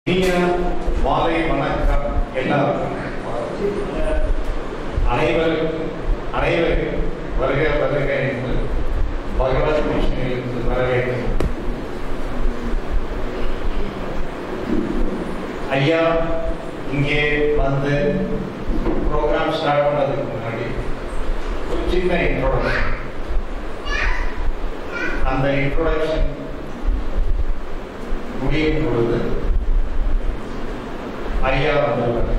இனிய மாலை வணக்கம் எல்லாருக்கும். அனைவருக்கும் வருக வருக என்று பகவத் கிருஷ்ணனுக்கு வரவேற்கிறேன். ஐயா இங்கே வந்து ப்ரோக்ராம் ஸ்டார்ட் பண்ணதுக்கு முன்னாடி ஒரு சின்ன இன்ட்ரோடக்ஷன். அந்த இன்ட்ரோடக்ஷன் முடியும் பொழுது ஐயா வந்தவர்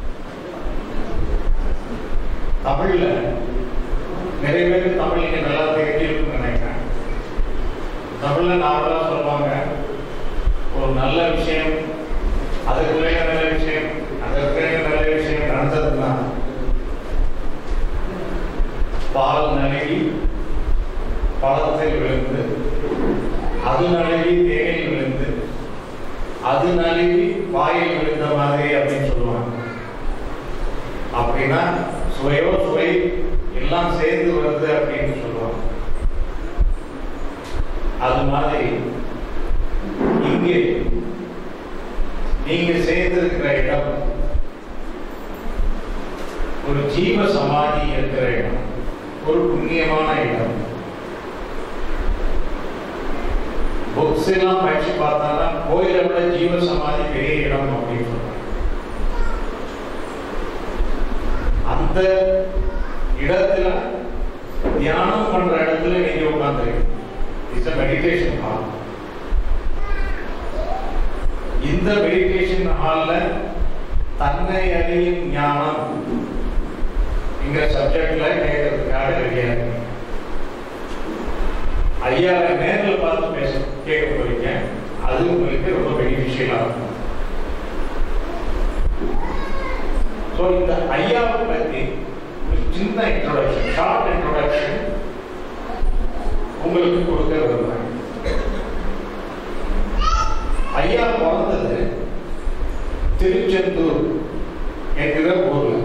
தமிழ்ல நிறைய பேர் தமிழ் இங்க நல்லா தெரிஞ்சிருக்குன்னு நினைக்கிறேன். தமிழ்ல நார்மலா சொல்லுவாங்க, ஒரு நல்ல விஷயம், அதுக்குள்ளே நல்ல விஷயம், அதற்குள்ளே நல்ல விஷயம் நடந்ததுன்னா பால் நழுவி பழத்தில் விழுந்து, அது நழுவி தேனில் விழுந்து, அது நழுவி வாயில் விழுந்த மாதிரி அப்படின்னு சொல்லுவாங்க. அப்படின்னா சுவையோ சுவை எல்லாம் சேர்ந்து வருது அப்படின்னு சொல்லுவாங்க. அது மாதிரி இங்கே நீங்க சேர்ந்திருக்கிற இடம் ஒரு ஜீவ சமாதி இருக்கிற இடம், ஒரு புண்ணியமான இடம். புக்ஸ் எல்லாம் படிச்சு பார்த்தாங்க, கோயிலை விட ஜீவ சமாதி பெரிய இடம் அப்படின்னு சொல்றாங்க. அந்த இடத்துல தியானம் பண்ற இடத்துல நீங்க உட்கார்ந்துருக்கீங்க. It's a meditation hall. இந்த மெடிடேஷன் ஹால்ல தன்னை அறியும் ஞானம் என்கிற சப்ஜெக்ட்ல கேட்கறதுக்காக ரெடியா இருக்கு. ஐயாவை நேரில் பார்த்து கேட்க போறீங்க. அது உங்களுக்கு ரொம்ப பெனிஃபிஷியலா இருக்கும். ஸோ இந்த ஐயாவை பத்தி ஒரு சின்ன இன்ட்ரோடக்ஷன், ஷார்ட் இன்ட்ரோடக்ஷன் உங்களுக்கு கொடுக்க விரும்புறேன். ஐயா பிறந்தது திருச்செந்தூர் என்கிற ஊர்ல.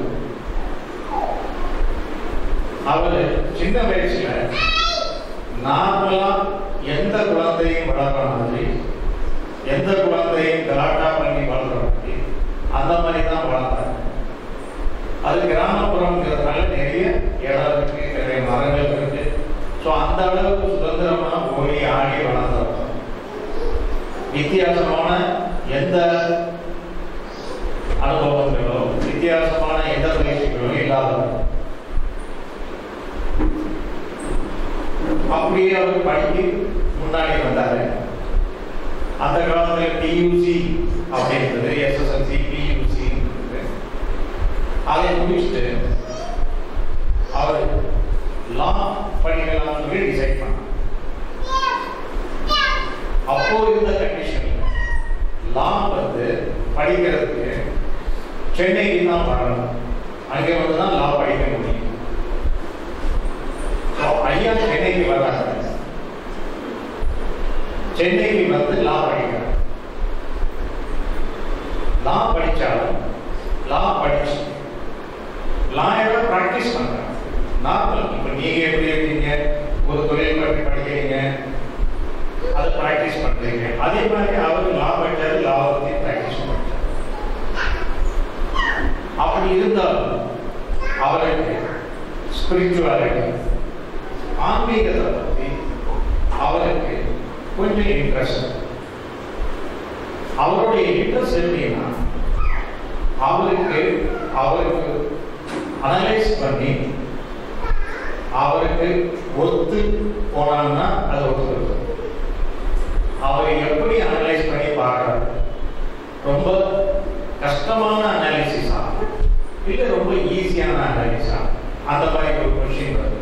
அவர் சின்ன வயசுல நார்மலா எந்த குழந்தையும் வளர்ற மாதிரி, எந்த குழந்தையும் கலாட்டா பண்ணி வளர்ற மாதிரி அந்த மாதிரி தான் வளர்ந்தாங்க. அது கிராமப்புறம்ங்கிறதுனால நிறைய இடம் இருக்கு, நிறைய மரங்கள் இருக்கு. ஸோ அந்த அளவுக்கு சுதந்திரமா ஓடி ஆடி வளர்ந்தாங்க. வித்தியாசமான எந்த அனுபவங்களோ வித்தியாசமான எந்த பயிற்சிகளோ இல்லாதவங்க. அப்படியே அவர் படித்து முன்னாடி வந்தாரு. அந்த காலத்தில் பியூசி அப்படின்றது, எஸ்எஸ்எல்சி பியூசி, அதை முடிச்சுட்டு அவர் லா படிக்கலாம் சொல்லி டிசைட் பண்ணார். அப்போ இருந்த கண்டிஷன்ல லா வந்து படிக்கிறதுக்கு சென்னைக்கு தான் வரணும், அங்கே வந்து தான் லா படிக்க முடியும். ஐயா சென்னைக்கு வர்றாங்க. சென்னைக்கு வந்து லா படிக்கிறார். லா படிச்சாலும் லா படிச்சு லாயோட பிராக்டிஸ் பண்றாங்க. நார்மல் இப்ப நீங்க எப்படி இருக்கீங்க, ஒரு தொழில் பற்றி படிக்கிறீங்க, அதை பிராக்டிஸ் பண்றீங்க, அதே மாதிரி அவர் லா படிச்சாரு, லா பத்தி பிராக்டிஸ் பண்றாரு. அப்படி இருந்தாலும் அவருக்கு ஸ்பிரிச்சுவாலிட்டி, ஆன்மீகத்தை பற்றி அவருக்கு கொஞ்சம் இன்ட்ரெஸ்ட். அவருடைய இன்ட்ரெஸ்ட் எப்படின்னா, அவருக்கு அனலைஸ் பண்ணி அவருக்கு ஒத்து போனான்னா அது ஒத்து. அவரை எப்படி அனலைஸ் பண்ணி பார்க்கறாரு, ரொம்ப கஷ்டமான அனாலிசிஸா இல்லை ரொம்ப ஈஸியான அனாலிசிஸா, அந்த மாதிரி ஒரு கொஸ்டின் வருது.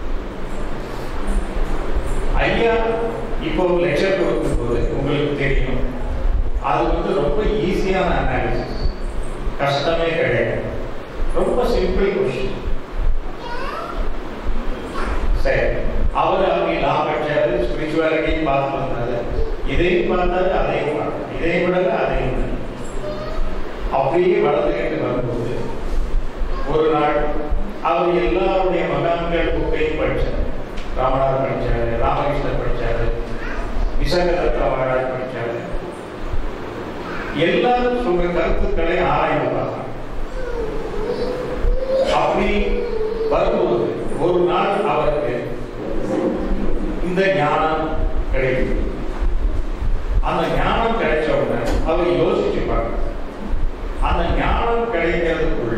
ஐயா இப்போ லெக்சர் கொடுக்கும்போது உங்களுக்கு தெரியும், அது வந்து ரொம்ப ஈஸியான அனாலிசிஸ், கஷ்டமே கிடையாது, ரொம்ப சிம்பிள் கொஸ்டின். சரி, அவர் அப்படி லா படிச்சாரு, ஸ்பிரிச்சுவாலிட்டியும் பார்த்து வந்தாரு, இதையும் பார்த்தாரு, அதையும் பார்த்தாரு, இதையும் விடல அதையும் விடல. அப்படியே வளர்ந்துகிட்டு வரும்போது ஒரு நாள் அவர் எல்லாருடைய மகான்கள் புக்கையும் படிச்சார். ராமனார் படிச்சாரு, ராமகிருஷ்ணர் படிச்சாரு, விசாகதத்தா மகாராஜ் படிச்சாரு. எல்லாரும் சொல்ற கருத்துக்களை ஆராய்ந்து பார்த்தாங்க. அப்படி வரும்போது ஒரு நாள் அவருக்கு இந்த ஞானம் கிடைக்குது. அந்த ஞானம் கிடைச்ச உடனே அவர் யோசிச்சு பார்க்க, அந்த ஞானம் கிடைக்கிறதுக்குள்ள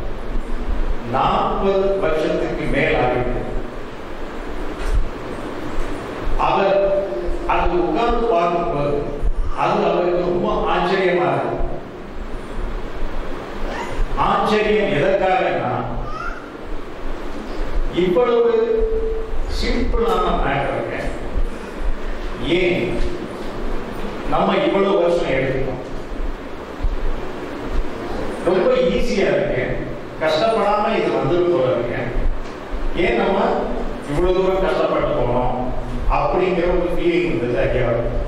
40 வருஷத்துக்கு மேல் ஆகிட்டு அவர் அது உட்கார்ந்து பார்க்கும்போது அது அவருக்கு ரொம்ப ஆச்சரியமா இருக்கு. ஆச்சரியம் எதற்காகனா, இவ்வளவு சிம்பிளான மேட்டருக்கு ஏன் நம்ம இவ்வளவு வருஷம் எடுத்துக்கோம்? ரொம்ப ஈஸியா இருக்கு, கஷ்டப்படாம இது வந்துடும் போல இருக்கு, ஏன் நம்ம இவ்வளவு தூரம் கஷ்டப்பட்டு போனோம் அப்படிங்கிற ஒரு ஃபீலிங் இருந்தது ஐயா.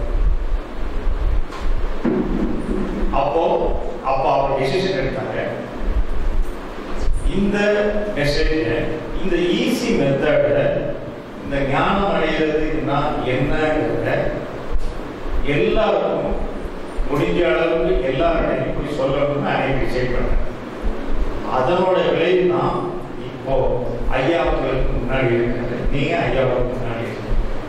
அப்போ அவர் டிசிஷன் எடுத்தாங்க, இந்த மெசேஜ், இந்த ஈஸி மெத்தட, இந்த ஞானம் அடைகிறதுனா என்னங்கிறத எல்லாருக்கும் முடிஞ்ச அளவுக்கு எல்லாருடையும் இப்படி சொல்லணும்னு அன்னைக்கு டிசைட் பண்ணேன். அதனோட விளைவு தான் இப்போ ஐயாவுக்கு முன்னாடி இருக்கிறது, நீங்க ஐயாவுக்கு முன்னாடி இருக்கு.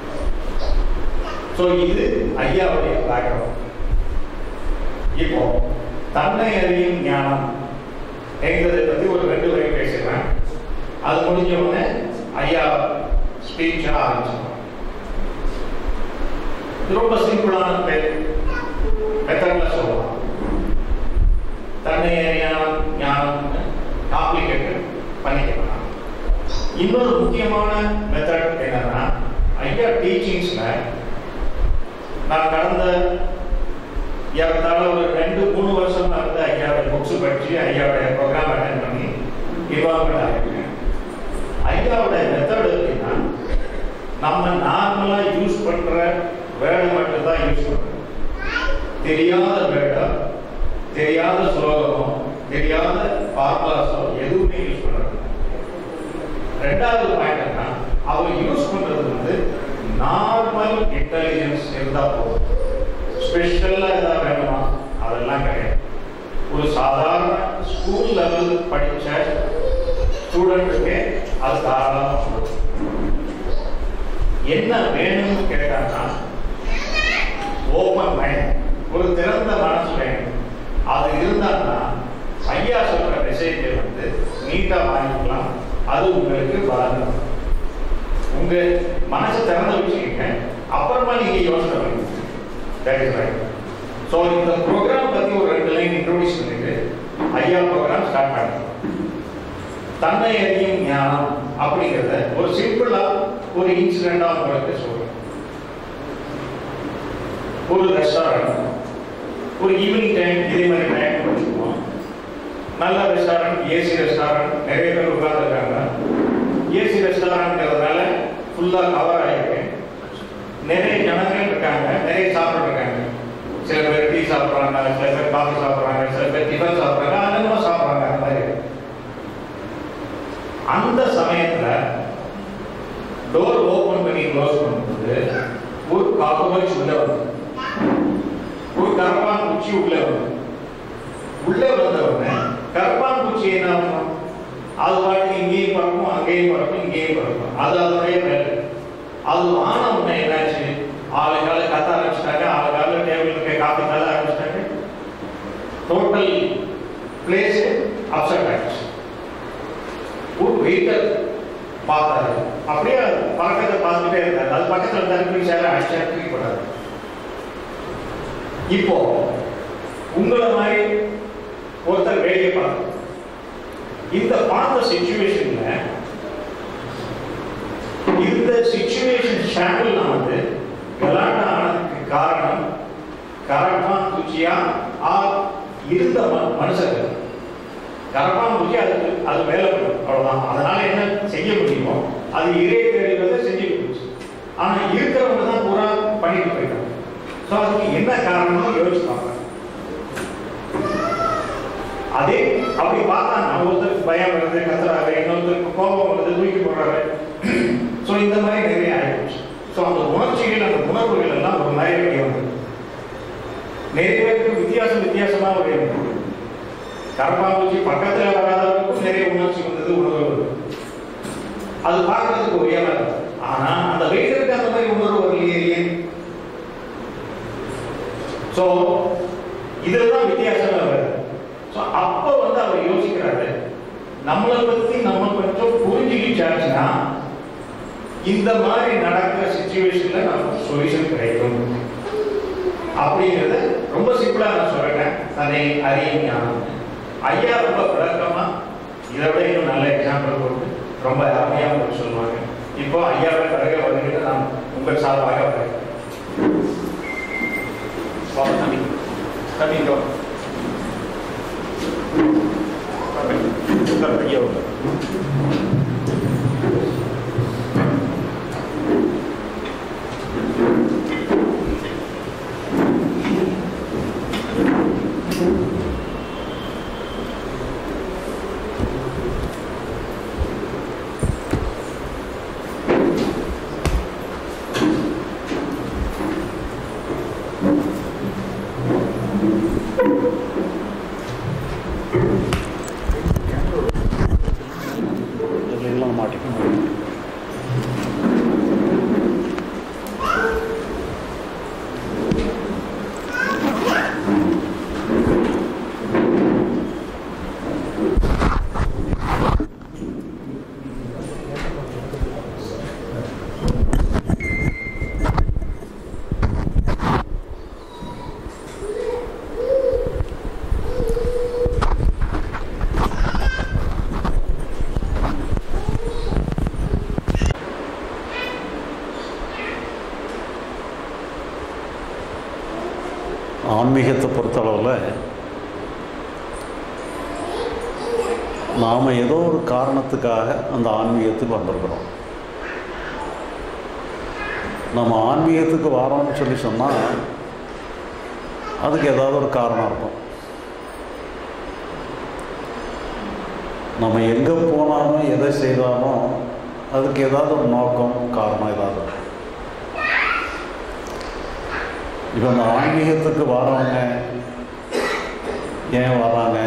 ஸோ இது ஐயாவுடைய பேக்ரவுண்ட். இப்போ தன்னை அறியும் ஞானம் என்கிறதை பற்றி ஒரு 2 வரை பேசுகிறேன். அது முடிஞ்ச உடனே ஐயா ஸ்பீச் ஆரம்பிச்சிருக்கோம். ரொம்ப சிம்பிளான மெத்தட்ல சொல்லலாம். தன்னை அறியும் ஞானம் காம்ப்ளிகேட்டட் பண்ணிக்கலாம். இன்னொரு முக்கியமான மெத்தட் என்னன்னா, ஐயா டீச்சிங்ஸ்ல நான் கடந்த ஏறத்தாழ ஒரு 2-3 வருஷமா இருந்து ஐயாவுடைய புக்ஸ் படிச்சு ஐயாவுடைய ப்ரோக்ராம் அட்டென்ட் பண்ணி இன்வால்வ்மெண்ட் ஆகிருக்கேன். ஐயாவுடைய மெத்தட் எப்படின்னா, நம்ம நார்மலா யூஸ் பண்ற வேர்டை மட்டும்தான் யூஸ் பண்றோம். தெரியாத வேர்டா, தெரியாத சுலோகமோ, தெரியாத ஃபார்முலாஸோ எதுவுமே யூஸ் பண்றது. 2வது பாயிண்ட் என்ன, அவர் யூஸ் பண்றது நார்மல் இன்டெலிஜென்ஸ் இருந்தா போதும். ஸ்பெஷலா ஏதாவது வேணுமா அதெல்லாம் கிடையாது. ஒரு சாதாரண ஸ்கூல் லெவல் படிச்ச ஸ்டூடெண்ட்டுக்கே அது தாராளமாக என்ன வேணும்னு கேட்டாங்கன்னா, ஓப்பன் மைண்ட், ஒரு திறந்த மனசு வேணும். அது இருந்தான்னா ஐயா சொல்ற மெசேஜை நீட்டா வாங்கிக்கலாம். அது உங்களுக்கு வளரும். உங்க மனசை திறந்த வச்சுக்கீங்க, அப்புறமா நீங்க யோசனை பண்ணுங்க. That is right. So இந்த ப்ரோக்ராம் பத்தி ஒரு 2 லைன் இன்ட்ரோடியூஸ் பண்ணிட்டு ஐயா ப்ரோக்ராம் ஸ்டார்ட் பண்ணுங்க. தன்னை அறியும் ஞானம் அப்படிங்கிறத ஒரு சிம்பிளா ஒரு இன்சிடென்டா உங்களுக்கு சொல்றேன். ஒரு ரெஸ்டாரண்ட், ஒரு ஈவினிங் டைம் இதே மாதிரி டைம் வச்சுக்குவோம். நல்ல ரெஸ்டாரண்ட், ஏசி ரெஸ்டாரண்ட், நிறைய பேர் உட்கார்ந்துருக்காங்க. ஏசி ரெஸ்டாரண்ட்ங்கிறதுனால ஃபுல்லா கவர் ஆகிருக்கு. நிறைய ஜனங்கள் இருக்காங்க, நிறைய சாப்பிட்டு இருக்காங்க. சில பேர் டீ சாப்பிட்றாங்க, சில பேர் காஃபி சாப்பிட்றாங்க, சில பேர் டிஃபன் சாப்பிட்றாங்க, அன்னமா சாப்பிட்றாங்க. அந்த மாதிரி அந்த சமயத்துல டோர் ஓபன் பண்ணி க்ளோஸ் பண்ணும்போது ஒரு காக்ரோச் உள்ள வந்து, ஒரு கரப்பான் பூச்சி உள்ள வந்து, உள்ளே வந்தவுடனே கரப்பான் பூச்சி என்ன ஆகும், அது பாட்டு இங்கேயும் பறக்கும், அங்கேயும் பறக்கும், இங்கேயும் பறக்கும். அது அதனுடைய வேலை. அது ஆன உடனே என்னாச்சு, ஆளுக்கால கத்த ஆரம்பிச்சிட்டாங்க, ஆளுக்கால டேபிளுக்கு காப்பி தர ஆரம்பிச்சிட்டாங்க. டோட்டல் பிளேஸ் அப்செட் ஆயிடுச்சு. ஒரு வெயிட்டர் பார்த்தாரு, அப்படியே பழக்கத்தை பார்த்துட்டே இருந்தாரு. அது பக்கத்தில் தடுப்பு சேர அடிச்சா தூக்கிப்படாது. இப்போ உங்களை மாதிரி ஒருத்தர் வேலையை பார்த்து இந்த பார்த்த சிச்சுவேஷன்ல, இந்த சிச்சுவேஷன் ஷேம்பிள் வந்து கலாட்டா ஆனதுக்கு காரணம் கரப்பான் பூச்சியா இருந்த மனுஷர்கள். கரப்பான் பூச்சி அது மேல போடும், அவ்வளவுதான். அதனால என்ன செய்ய முடியுமோ அது இறை தேடுவதை செஞ்சுட்டு போச்சு. ஆனா இருக்கிறவங்க தான் பூரா பண்ணிட்டு போயிட்டாங்க. ஸோ அதுக்கு என்ன காரணம்னு யோசிப்பாங்க. அதே அப்படி பார்த்தாங்க, ஒருத்தருக்கு பயம் வருது, கத்துறாரு, இன்னொருத்தருக்கு கோபம் வருது, தூக்கி போடுறாரு. ஸோ இந்த மாதிரி நிறைய ஆயிடுச்சு. ஸோ அந்த உணர்ச்சிகள், அந்த உணர்வுகள் எல்லாம் ஒரு மாதிரி வெளியே வந்தது. நிறைய பேருக்கு வித்தியாசம் வித்தியாசமா ஒரு கரப்பாம்பூச்சி பக்கத்தில் வராதவருக்கும் நிறைய உணர்ச்சி வந்தது, உணர்வு அது பார்க்கறதுக்கு உயர்வா இருக்கும். ஆனா அந்த வெயிலுக்கு அந்த மாதிரி உணர்வு வரலையே. ஸோ இதுலதான் வித்தியாசமே வருது. ஸோ அப்போ அவர் யோசிக்கிறாரு, நம்மளை பத்தி நம்ம கொஞ்சம் புரிஞ்சுக்கிச்சாச்சுன்னா இந்த மாதிரி நடக்கிற சிச்சுவேஷன்ல நமக்கு சொல்யூஷன் கிடைக்கும் அப்படிங்கிறத ரொம்ப சிம்பிளா நான் சொல்றேன். தன்னை அறியும் ஞானம். ஐயா ரொம்ப விளக்கமா இதை விட இன்னும் நல்ல எக்ஸாம்பிள் போட்டு ரொம்ப அருமையாக சொல்லுவாங்க. இப்போ ஐயாவை பிறகு வந்துட்டு நான் உங்கள் சார்பாக வரேன். ஐயா ஆன்மீகத்தை பொறுத்தளவில் நாம் ஏதோ ஒரு காரணத்துக்காக அந்த ஆன்மீகத்துக்கு வந்திருக்கிறோம். நம்ம ஆன்மீகத்துக்கு வரோம்னு சொல்லி சொன்னால் அதுக்கு ஏதாவது ஒரு காரணம் இருக்கும். நம்ம எங்கே போனாலும் எதை செய்தாலும் அதுக்கு ஏதாவது ஒரு நோக்கம், காரணம் ஏதாவது இருக்கும். இப்போ அந்த ஆன்மீகத்துக்கு வர்றவங்க ஏன் வர்றாங்க,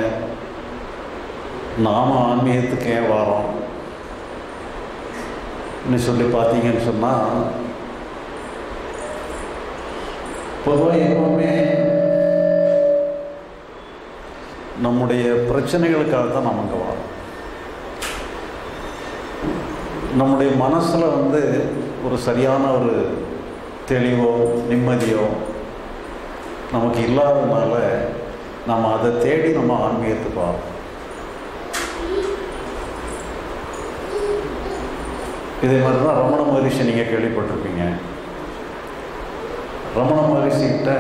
நாம் ஆன்மீகத்துக்கு ஏன் வரோம்னு சொல்லி பார்த்தீங்கன்னு சொன்னால், பொதுவாக எப்பவுமே நம்முடைய பிரச்சனைகளுக்காக தான் நம்ம அங்கே வரோம். நம்முடைய மனசில் ஒரு சரியான ஒரு தெளிவோ நிம்மதியோ நமக்கு இல்லாததுனால நம்ம அதை தேடி நம்ம ஆன்மீகத்துக்கு வரோம். இதே மாதிரி தான் ரமண மகரிஷி நீங்கள் கேள்விப்பட்டிருப்பீங்க. ரமண மகரிஷிக்கிட்ட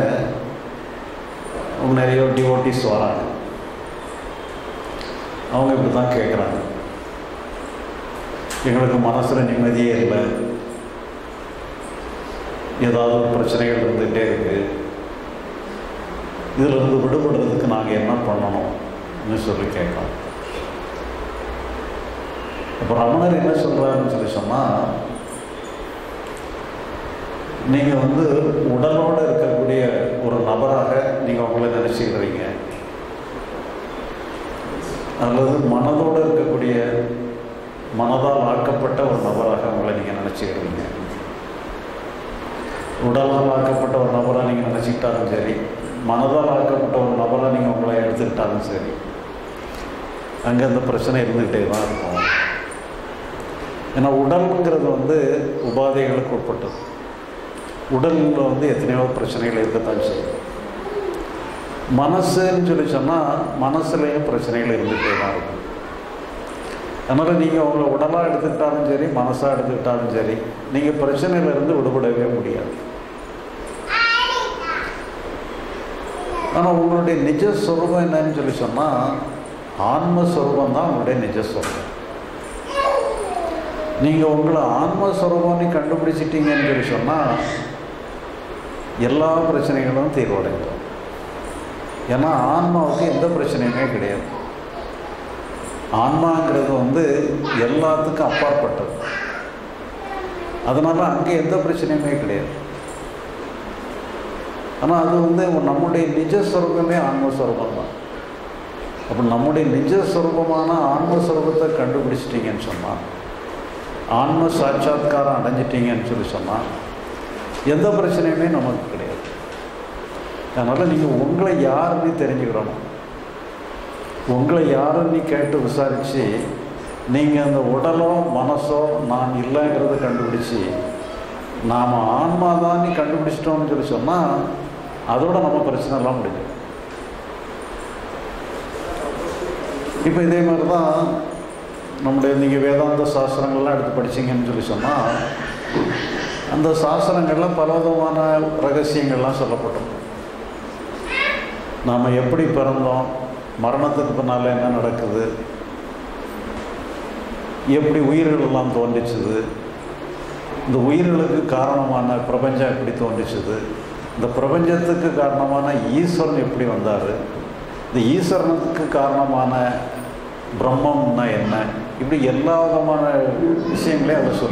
நிறைய டிவோட்டிஸ் வராங்க. அவங்க இப்படி தான் கேட்குறாங்க, எங்களுக்கு மனசில் நிம்மதியே இல்லை, ஏதாவது ஒரு பிரச்சனைகள் இருந்துகிட்டே இருக்குது, இதிலிருந்து விடுபடுறதுக்கு நாங்கள் என்ன பண்ணணும்னு சொல்லி கேட்கலாம். இப்போ ரமணர் என்ன சொல்கிறாருன்னு சொல்லி சொன்னால், நீங்கள் உடலோடு இருக்கக்கூடிய ஒரு நபராக நீங்கள் உங்களை நினச்சிக்கிறீங்க, அல்லது மனதோடு இருக்கக்கூடிய மனதால் ஆக்கப்பட்ட ஒரு நபராக உங்களை நீங்கள் நினச்சிக்கிறீங்க. உடலால் ஆக்கப்பட்ட ஒரு நபராக நீங்கள் நினச்சிக்கிட்டாலும் சரி, மனதால் ஆக்கப்பட்ட ஒரு நபராக நீங்கள் உங்களை எடுத்துக்கிட்டாலும் சரி, அங்கே அந்த பிரச்சனை இருந்துக்கிட்டே தான் இருக்கும். ஏன்னா உடலுங்கிறது உபாதைகளுக்கு உட்பட்டது. உடலில் எத்தனையோ பிரச்சனைகள் இருக்கத்தான் செய்யும். மனசுன்னு சொல்லி சொன்னால் மனசுலேயும் பிரச்சனைகள் இருந்துகிட்டே தான் இருக்கும். அதனால் நீங்கள் உங்களை உடலாக எடுத்துக்கிட்டாலும் சரி, மனசாக எடுத்துக்கிட்டாலும் சரி, நீங்கள் பிரச்சனையிலேருந்து விடுபடவே முடியாது. ஆனால் உங்களுடைய நிஜஸ்வரூபம் என்னன்னு சொல்லி சொன்னால், ஆன்மஸ்வரூபம் தான் உங்களுடைய நிஜஸ்வரூபம். நீங்கள் உங்களை ஆன்மஸ்வரூபம்னு கண்டுபிடிச்சிட்டீங்கன்னு சொல்லி சொன்னால் எல்லா பிரச்சனைகளும் தீர்வடையும். ஏன்னா ஆன்மாவுக்கு எந்த பிரச்சனையுமே கிடையாது. ஆன்மாங்கிறது எல்லாத்துக்கும் அப்பாற்பட்டது. அதனால் அங்கே எந்த பிரச்சனையுமே கிடையாது. ஆனால் அது வந்து நம்முடைய நிஜஸ்வரூபமே ஆன்மஸ்வரூபம் தான். அப்போ நம்முடைய நிஜஸ்வரூபமான ஆன்மஸ்வரூபத்தை கண்டுபிடிச்சிட்டிங்கன்னு சொன்னால், ஆன்ம சாட்சாத்காரம் அடைஞ்சிட்டிங்கன்னு சொன்னால் எந்த பிரச்சனையுமே நமக்கு கிடையாது. அதனால் நீங்கள் உங்களை யாருன்னு தெரிஞ்சுக்கிடணும். உங்களை யாருன்னு கேட்டு விசாரித்து நீங்கள் அந்த உடலோ மனசோ நான் இல்லைங்கிறத கண்டுபிடிச்சி நாம் ஆன்மா தான் கண்டுபிடிச்சிட்டோம்னு சொன்னால் அதோட நம்ம பிரச்சனைலாம் முடியும். இப்போ இதே மாதிரி தான் நம்முடைய நீங்கள் வேதாந்த சாஸ்திரங்கள்லாம் எடுத்து படிச்சிங்கன்னு சொன்னால் அந்த சாஸ்திரங்களில் பலவிதமான ரகசியங்கள்லாம் சொல்லப்பட்டிருக்கும். நாம் எப்படி பிறந்தோம், மரணத்துக்கு பின்னால் என்ன நடக்குது, எப்படி உயிர்களெல்லாம் தோன்றிச்சுது, இந்த உயிர்களுக்கு காரணமான பிரபஞ்சம் எப்படி தோன்றிச்சுது, இந்த பிரபஞ்சத்துக்கு காரணமான ஈஸ்வரன் எப்படி வந்தார், இந்த ஈஸ்வரனுக்கு காரணமான பிரம்மம்னா என்ன, இப்படி எல்லா விதமான விஷயங்களையும் அதை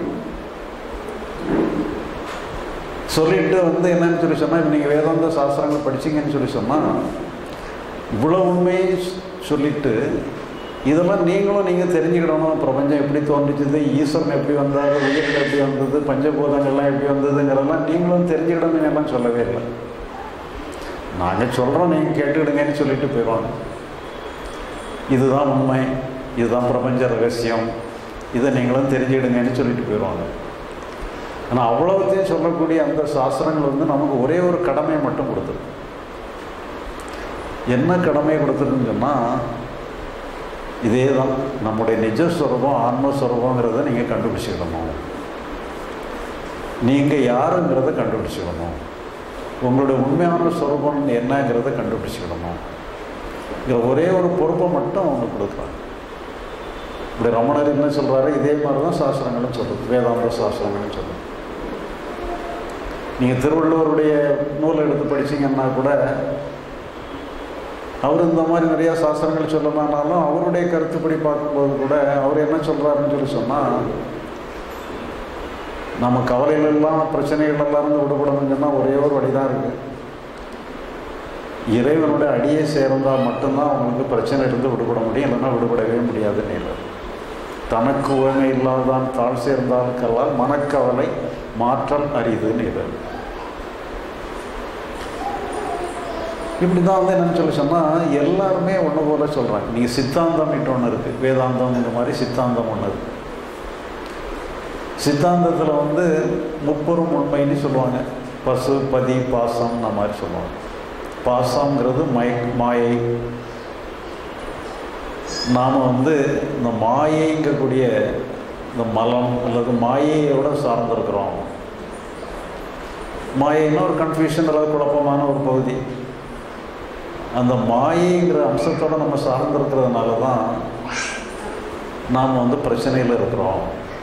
சொல்லிட்டு என்னன்னு சொன்னால், இப்போ நீங்கள் வேதாந்த சாஸ்திரங்கள் படிச்சிங்கன்னு சொன்னால் இவ்வளோ உண்மையை சொல்லிவிட்டு இதெல்லாம் நீங்கள் தெரிஞ்சுக்கிடணும். பிரபஞ்சம் எப்படி தோன்றிச்சது, ஈஸ்வரன் எப்படி வந்தார், உயிர்கள் எப்படி வந்தது, பஞ்சபூதங்கள்லாம் எப்படி வந்ததுங்கிறதெல்லாம் நீங்களும் தெரிஞ்சுக்கிடணுங்கெல்லாம் சொல்லவே இல்லை. நாங்கள் சொல்கிறோம், நீங்கள் கேட்டுக்கிடுங்கன்னு சொல்லிட்டு போயிடுவாங்க. இதுதான் உண்மை, இதுதான் பிரபஞ்ச ரகசியம், இதை நீங்களும் தெரிஞ்சுக்கிடுங்கன்னு சொல்லிட்டு போயிடுவாங்க. ஆனால் அவ்வளோத்தையும் சொல்லக்கூடிய அந்த சாஸ்திரங்கள் நமக்கு ஒரே ஒரு கடமையை மட்டும் கொடுத்துருக்கு. என்ன கடமையை கொடுத்துருக்குன்னு சொன்னால், இதே தான் நம்முடைய நிஜஸ்வரூபம் ஆன்மஸ்வரூபங்கிறத நீங்கள் கண்டுபிடிச்சிக்கணும். நீங்கள் யாருங்கிறத கண்டுபிடிச்சிக்கணும். உங்களுடைய உண்மையான ஸ்வரூபம் என்னங்கிறத கண்டுபிடிச்சிக்கணும். இதில் ஒரே ஒரு பொறுப்பை மட்டும் அவங்க கொடுக்குறாங்க. இப்படி ரமணர் என்ன சொல்கிறாரு, இதே மாதிரி தான் சாஸ்திரங்களும் சொல்லுது, வேதாந்த சாஸ்திரங்களும் சொல்லுது. நீங்கள் திருவள்ளுவருடைய நூலை எடுத்து படிச்சிங்கன்னா கூட அவர் இந்த மாதிரி நிறையா சாஸ்திரங்கள் சொல்லலான்னாலும் அவருடைய கருத்துப்படி பார்க்கும்போது கூட அவர் என்ன சொல்கிறாருன்னு சொன்னால், நம்ம கவலைகளெல்லாம் பிரச்சனைகளெல்லாம் இருந்து விடுபடணும்னு சொன்னால் ஒரே ஒரு வழி தான் இருக்குது. இறைவனுடைய அடியை சேர்ந்தால் மட்டும்தான் அவங்களுக்கு பிரச்சனை இருந்து விடுபட முடியும், இல்லைன்னா விடுபடவே முடியாதுன்னு இல்லை. தனக்கு உவமை இல்லாதான் தாழ் சேர்ந்தால் கல்லால் மனக்கவலை மாற்றம் அரிதுன்னு இல்லை. இப்படி தான் என்னன்னு சொன்னால் எல்லாருமே ஒன்று போல சொல்கிறாங்க. நீங்கள் சித்தாந்தம் ஒன்று இருக்குது, வேதாந்தம் இந்த மாதிரி சித்தாந்தம் ஒன்று இருக்குது. சித்தாந்தத்தில் முப்பெரும் உண்மைன்னு சொல்லுவாங்க. பசு, பதி, பாசம் இந்த மாதிரி சொல்லுவாங்க. பாசங்கிறது மாயை. நாம் இந்த மாயைங்கக்கூடிய இந்த மலம் அல்லது மாயையோட சார்ந்திருக்கிறோம். மாயைன்னா ஒரு கன்ஃபியூஷன் அல்லது குழப்பமான ஒரு பகுதி. அந்த மாயைங்கிற அம்சத்தோடு நம்ம சார்ந்திருக்கிறதுனால தான் நாம் பிரச்சனையில் இருக்கிறோம்.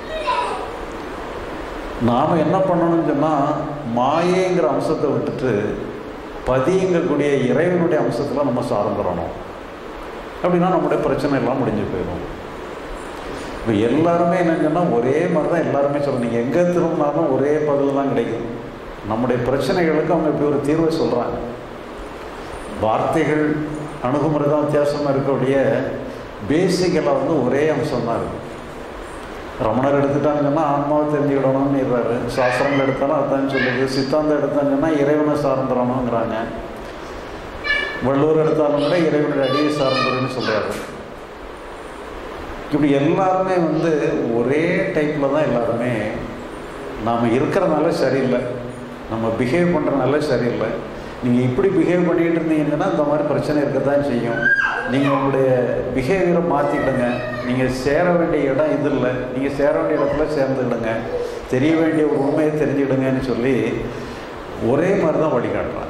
நாம் என்ன பண்ணணும்னு சொன்னால், மாயைங்கிற அம்சத்தை விட்டுட்டு பதிங்கக்கூடிய இறைவனுடைய அம்சத்தில் நம்ம சார்ந்துடணும். அப்படின்னா நம்முடைய பிரச்சனை எல்லாம் முடிஞ்சு போயிடும். இப்போ எல்லாருமே என்னன்னு சொன்னால் ஒரே மாதிரி தான் எல்லாருமே சொல்லணும். நீங்கள் எங்கே திரும்பினாலும் ஒரே பதில் தான் கிடைக்கும். நம்முடைய பிரச்சனைகளுக்கு அவங்க இப்படி ஒரு தீர்வை சொல்கிறாங்க. வார்த்தைகள் அணுகுமுறை தான் வித்தியாசமாக இருக்கக்கூடிய பேசிக்கெல்லாம் ஒரே அம்சம்தான் இருக்குது. ரமணர் எடுத்துட்டாங்கன்னா ஆன்மாவை தெரிஞ்சுக்கிடணும்னு இருறாரு. சாஸ்திரங்கள் எடுத்தாலும் அதுதான் சொல்லுது. சித்தாந்தம் எடுத்தாங்கன்னா இறைவனை சார்ந்துடணுங்கிறாங்க. வள்ளுவர் எடுத்தாலும் கூட இறைவனுடைய அடியை சார்ந்துன்னு சொல்கிறாரு. இப்படி எல்லாருமே ஒரே டைப்பில் தான் எல்லாருமே நாம் இருக்கிறனால சரியில்லை, நம்ம பிஹேவ் பண்ணுறதுனால சரியில்லை. நீங்கள் இப்படி பிஹேவ் பண்ணிகிட்டு இருந்தீங்கன்னா இந்த மாதிரி பிரச்சனை இருக்க தான் செய்யும். நீங்கள் உங்களுடைய பிஹேவியரை மாற்றிக்கிடுங்க. நீங்கள் சேர வேண்டிய இடம் இது இல்லை, நீங்கள் சேர வேண்டிய இடத்துல சேர்ந்துக்கிடுங்க, தெரிய வேண்டிய ஒரு உண்மையை தெரிஞ்சுக்கிடுங்கன்னு சொல்லி ஒரே மாதிரி தான் வழிகாட்டுறாங்க.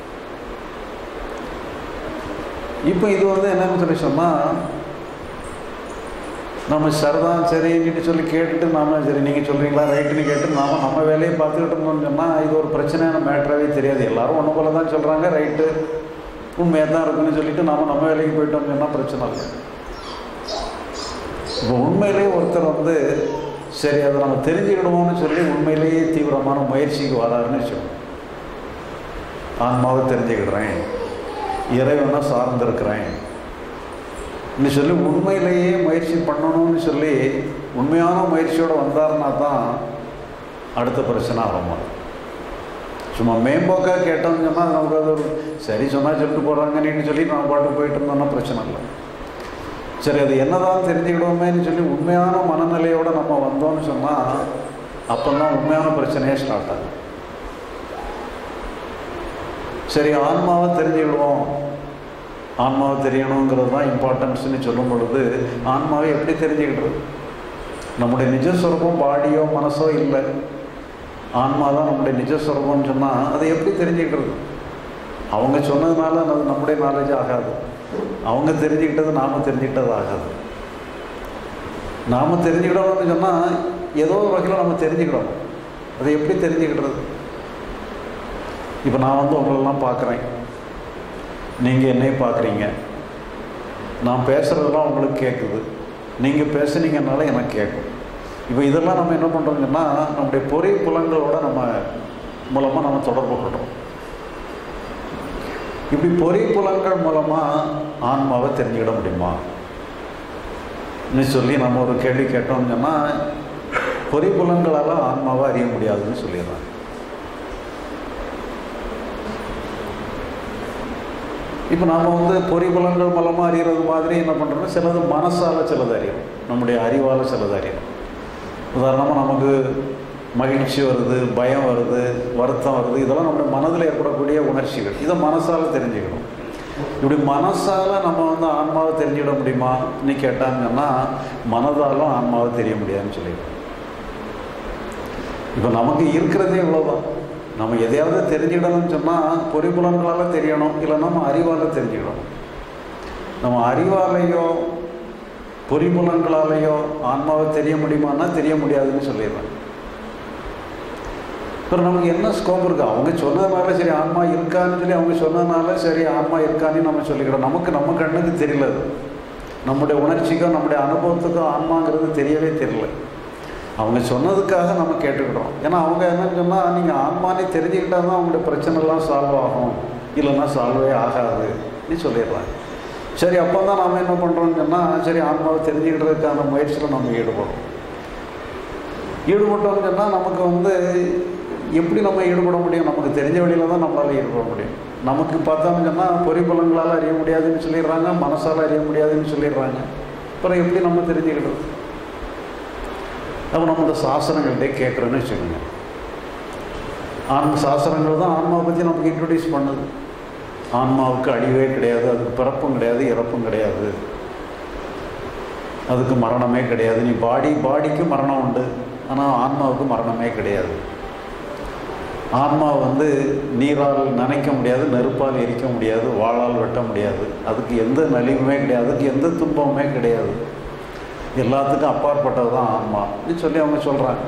இப்போ இது என்னன்னு சொல்லி சொன்னால், நம்ம சரிதான் சரின்னு சொல்லி கேட்டுட்டு நாம் சரி நீங்கள் சொல்கிறீங்களா ரைட்டுன்னு கேட்டு நாம் நம்ம வேலையை பார்த்துக்கிட்டு இருந்தோம்னு சொன்னால் இது ஒரு பிரச்சனையான மேட்டராகவே தெரியாது. எல்லோரும் ஒன்று போல தான் சொல்கிறாங்க, ரைட்டு உண்மையாக தான் இருக்குன்னு சொல்லிவிட்டு நாம் நம்ம வேலைக்கு போயிட்டோம்னு சொன்னால் பிரச்சனை இல்லை. இப்போ உண்மையிலேயே ஒருத்தர் சரி அதை நம்ம தெரிஞ்சுக்கிடுவோம்னு சொல்லி உண்மையிலேயே தீவிரமான முயற்சிக்கு வராருன்னு சொல்லணும். ஆன்மாவை தெரிஞ்சுக்கிடுறேன், இறைவனை சார்ந்திருக்கிறேன் இன்னும் சொல்லி உண்மையிலேயே முயற்சி பண்ணணும்னு சொல்லி உண்மையான முயற்சியோடு வந்தார்னா தான் அடுத்த பிரச்சனை ஆகும். சும்மா மேம்போக்காக கேட்டோம்னு சொன்னால் நமக்கு அது ஒரு சரி சொன்னால் சொல்லிட்டு போகிறாங்கன்னு சொல்லி நம்ம பாட்டு போயிட்டு இருந்தோம்னா பிரச்சனை இல்லை. சரி, அது என்னதான் தெரிஞ்சுக்கிடுவோமேன்னு சொல்லி உண்மையான மனநிலையோடு நம்ம வந்தோம்னு சொன்னால் அப்போ தான் உண்மையான பிரச்சனையே ஸ்டார்ட் ஆகும். சரி, ஆன்மாவை தெரிஞ்சுக்கிடுவோம், ஆன்மாவை தெரியணுங்கிறது தான் இம்பார்ட்டன்ஸ்ன்னு சொல்லும் பொழுது ஆன்மாவை எப்படி தெரிஞ்சுக்கிடுறது? நம்முடைய நிஜஸ்வரூபம் பாடியோ மனசோ இல்லை, ஆன்மா தான் நம்முடைய நிஜஸ்வரூபம்னு சொன்னால் அதை எப்படி தெரிஞ்சுக்கிடுறது? அவங்க சொன்னதுனால அது நம்முடைய நாலேஜ் ஆகாது, அவங்க தெரிஞ்சுக்கிட்டது நாம் தெரிஞ்சுக்கிட்டது ஆகாது. நாம் தெரிஞ்சுக்கிடணும்னு சொன்னால் ஏதோ ஒரு வகையில் நம்ம தெரிஞ்சுக்கிடணும். அதை எப்படி தெரிஞ்சுக்கிடுறது? இப்போ நான் உங்களெல்லாம் பார்க்குறேன், நீங்கள் என்னையும் பார்க்குறீங்க, நான் பேசுகிறதெல்லாம் உங்களுக்கு கேட்குது, நீங்கள் பேசுனீங்கன்னால எனக்கு கேட்கும். இப்போ இதெல்லாம் நம்ம என்ன பண்ணுறோங்கன்னா நம்முடைய பொறி புலங்களோட நம்ம மூலமாக நம்ம தொடர்பு கொள்கிறோம். இப்படி பொறி புலங்கள் மூலமாக ஆன்மாவை தெரிஞ்சுக்கிட முடியுமா சொல்லி நம்ம ஒரு கேள்வி கேட்டோம்னு சொன்னால் பொறி புலங்களால் ஆன்மாவை அறிய முடியாதுன்னு சொல்லிடுறாங்க. இப்போ நாம் பொறி புலங்கள் மூலமாக அறிகிறது மாதிரி என்ன பண்ணுறோம்னா சிலது மனசால் சிலது அறியும், நம்முடைய அறிவால் சிலது அறியும். உதாரணமாக நமக்கு மகிழ்ச்சி வருது, பயம் வருது, வருத்தம் வருது, இதெல்லாம் நம்முடைய மனதில் ஏற்படக்கூடிய உணர்ச்சிகள், இதை மனசால் தெரிஞ்சுக்கணும். இப்படி மனசால் நம்ம ஆன்மாவை தெரிஞ்சுக்கிட முடியுமான்னு கேட்டாங்கன்னா மனதாலும் ஆன்மாவை தெரிய முடியாதுன்னு சொல்லிடுறோம். இப்போ நமக்கு இருக்கிறதே இவ்வளோதான். நம்ம எதையாவது தெரிஞ்சுக்கிடணும்னு சொன்னால் பொறிப்புலன்களால் தெரியணும், இல்லை நம்ம அறிவால் தெரிஞ்சுக்கணும். நம்ம அறிவாலேயோ பொறிப்புலன்களாலேயோ ஆன்மாவை தெரிய முடியுமான்னா தெரிய முடியாதுன்னு சொல்லிடுறேன். அப்புறம் நமக்கு என்ன ஸ்கோப் இருக்குது? அவங்க சொன்னதுனால சரி ஆன்மா இருக்கான்னு சொல்லி அவங்க சொன்னதுனால சரி ஆன்மா இருக்கான்னு நம்ம சொல்லிக்கிறோம். நமக்கு நம்ம கண்ணுக்கு தெரியல, நம்முடைய உணர்ச்சிக்கும் நம்முடைய அனுபவத்துக்கும் ஆன்மாங்கிறது தெரியவே தெரியல. அவங்க சொன்னதுக்காக நம்ம கேட்டுக்கிட்டோம். ஏன்னா அவங்க என்னன்னு சொன்னால் நீங்கள் ஆன்மானே தெரிஞ்சுக்கிட்டால் தான் அவங்களுடைய பிரச்சனைலாம் சால்வ் ஆகும், இல்லைன்னா சால்வே ஆகாதுன்னு சொல்லிடுறாங்க. சரி, அப்போ தான் நாம் என்ன பண்ணுறோம்னு சொன்னால் சரி ஆன்மாவை தெரிஞ்சுக்கிட்டதுக்கான முயற்சியில் நம்ம ஈடுபட்டோம்னு சொன்னால் நமக்கு எப்படி நம்ம ஈடுபட முடியும்? நமக்கு தெரிஞ்ச வழியில் தான் நம்மளால் ஈடுபட முடியும். நமக்கு பார்த்தோம்னு சொன்னால் பொறிப்புலங்களால் அறிய முடியாதுன்னு சொல்லிடுறாங்க, மனசால் அறிய முடியாதுன்னு சொல்லிடுறாங்க. அப்புறம் எப்படி நம்ம தெரிஞ்சுக்கிட்டது? அப்போ நம்ம இந்த சாஸ்திரங்கள்கிட்டே கேட்குறோன்னு வச்சுக்கோங்க. சாஸ்திரங்கள் தான் ஆன்மாவை பற்றி நமக்கு இன்ட்ரடியூஸ் பண்ணுது. ஆன்மாவுக்கு அழிவே கிடையாது, அதுக்கு பிறப்பும் கிடையாது, இறப்பும் கிடையாது, அதுக்கு மரணமே கிடையாது. நீ பாடிக்கு மரணம் உண்டு, ஆனால் ஆன்மாவுக்கு மரணமே கிடையாது. ஆன்மா நீரால் நனைக்க முடியாது, நெருப்பால் எரிக்க முடியாது, வாளால் வெட்ட முடியாது, அதுக்கு எந்த நலிவுமே கிடையாது, அதுக்கு எந்த துன்பமுமே கிடையாது, எல்லாத்துக்கும் அப்பாற்பட்டது தான் ஆன்மான்னு சொல்லி அவங்க சொல்கிறாங்க.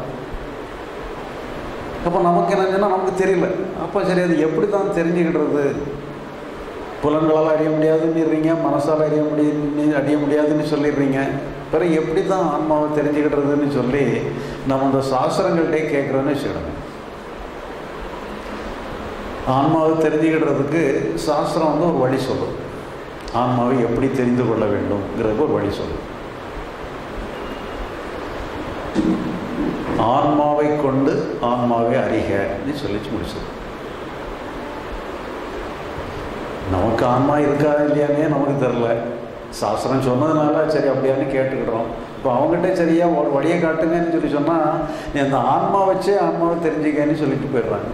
அப்போ நமக்கு என்னன்னா நமக்கு தெரியல. அப்போ சரி அது எப்படி தான் தெரிஞ்சுக்கிடுறது? புலன்களால் அறிய முடியாதுன்னுறீங்க, மனசால் அறிய முடியாதுன்னு சொல்லிடுறீங்க. பிறகு எப்படி தான் ஆன்மாவை தெரிஞ்சுக்கிடுறதுன்னு சொல்லி நம்ம இந்த சாஸ்திரங்கள்கிட்டே கேட்குறோன்னு வச்சுக்கிடுங்க. ஆன்மாவை தெரிஞ்சுக்கிடுறதுக்கு சாஸ்திரம் ஒரு வழி சொல்லும். ஆன்மாவை எப்படி தெரிந்து கொள்ள வேண்டும்ங்கிறதுக்கு ஒரு வழி சொல்லும். ஆன்மாவை கொண்டு ஆன்மாவை அறிகன்னு சொல்லி முடிச்சது. நமக்கு ஆன்மா இருக்கா இல்லையானே நமக்கு தெரில, சாஸ்திரம் சொன்னதுனால சரி அப்படியான்னு கேட்டுக்கிட்டோம். இப்போ அவங்ககிட்ட சரியா ஒரு வழியை காட்டுங்கன்னு சொல்லி சொன்னால் நீ அந்த ஆன்மா வச்சே ஆன்மாவை தெரிஞ்சுக்கன்னு சொல்லிட்டு போயிடுறாங்க.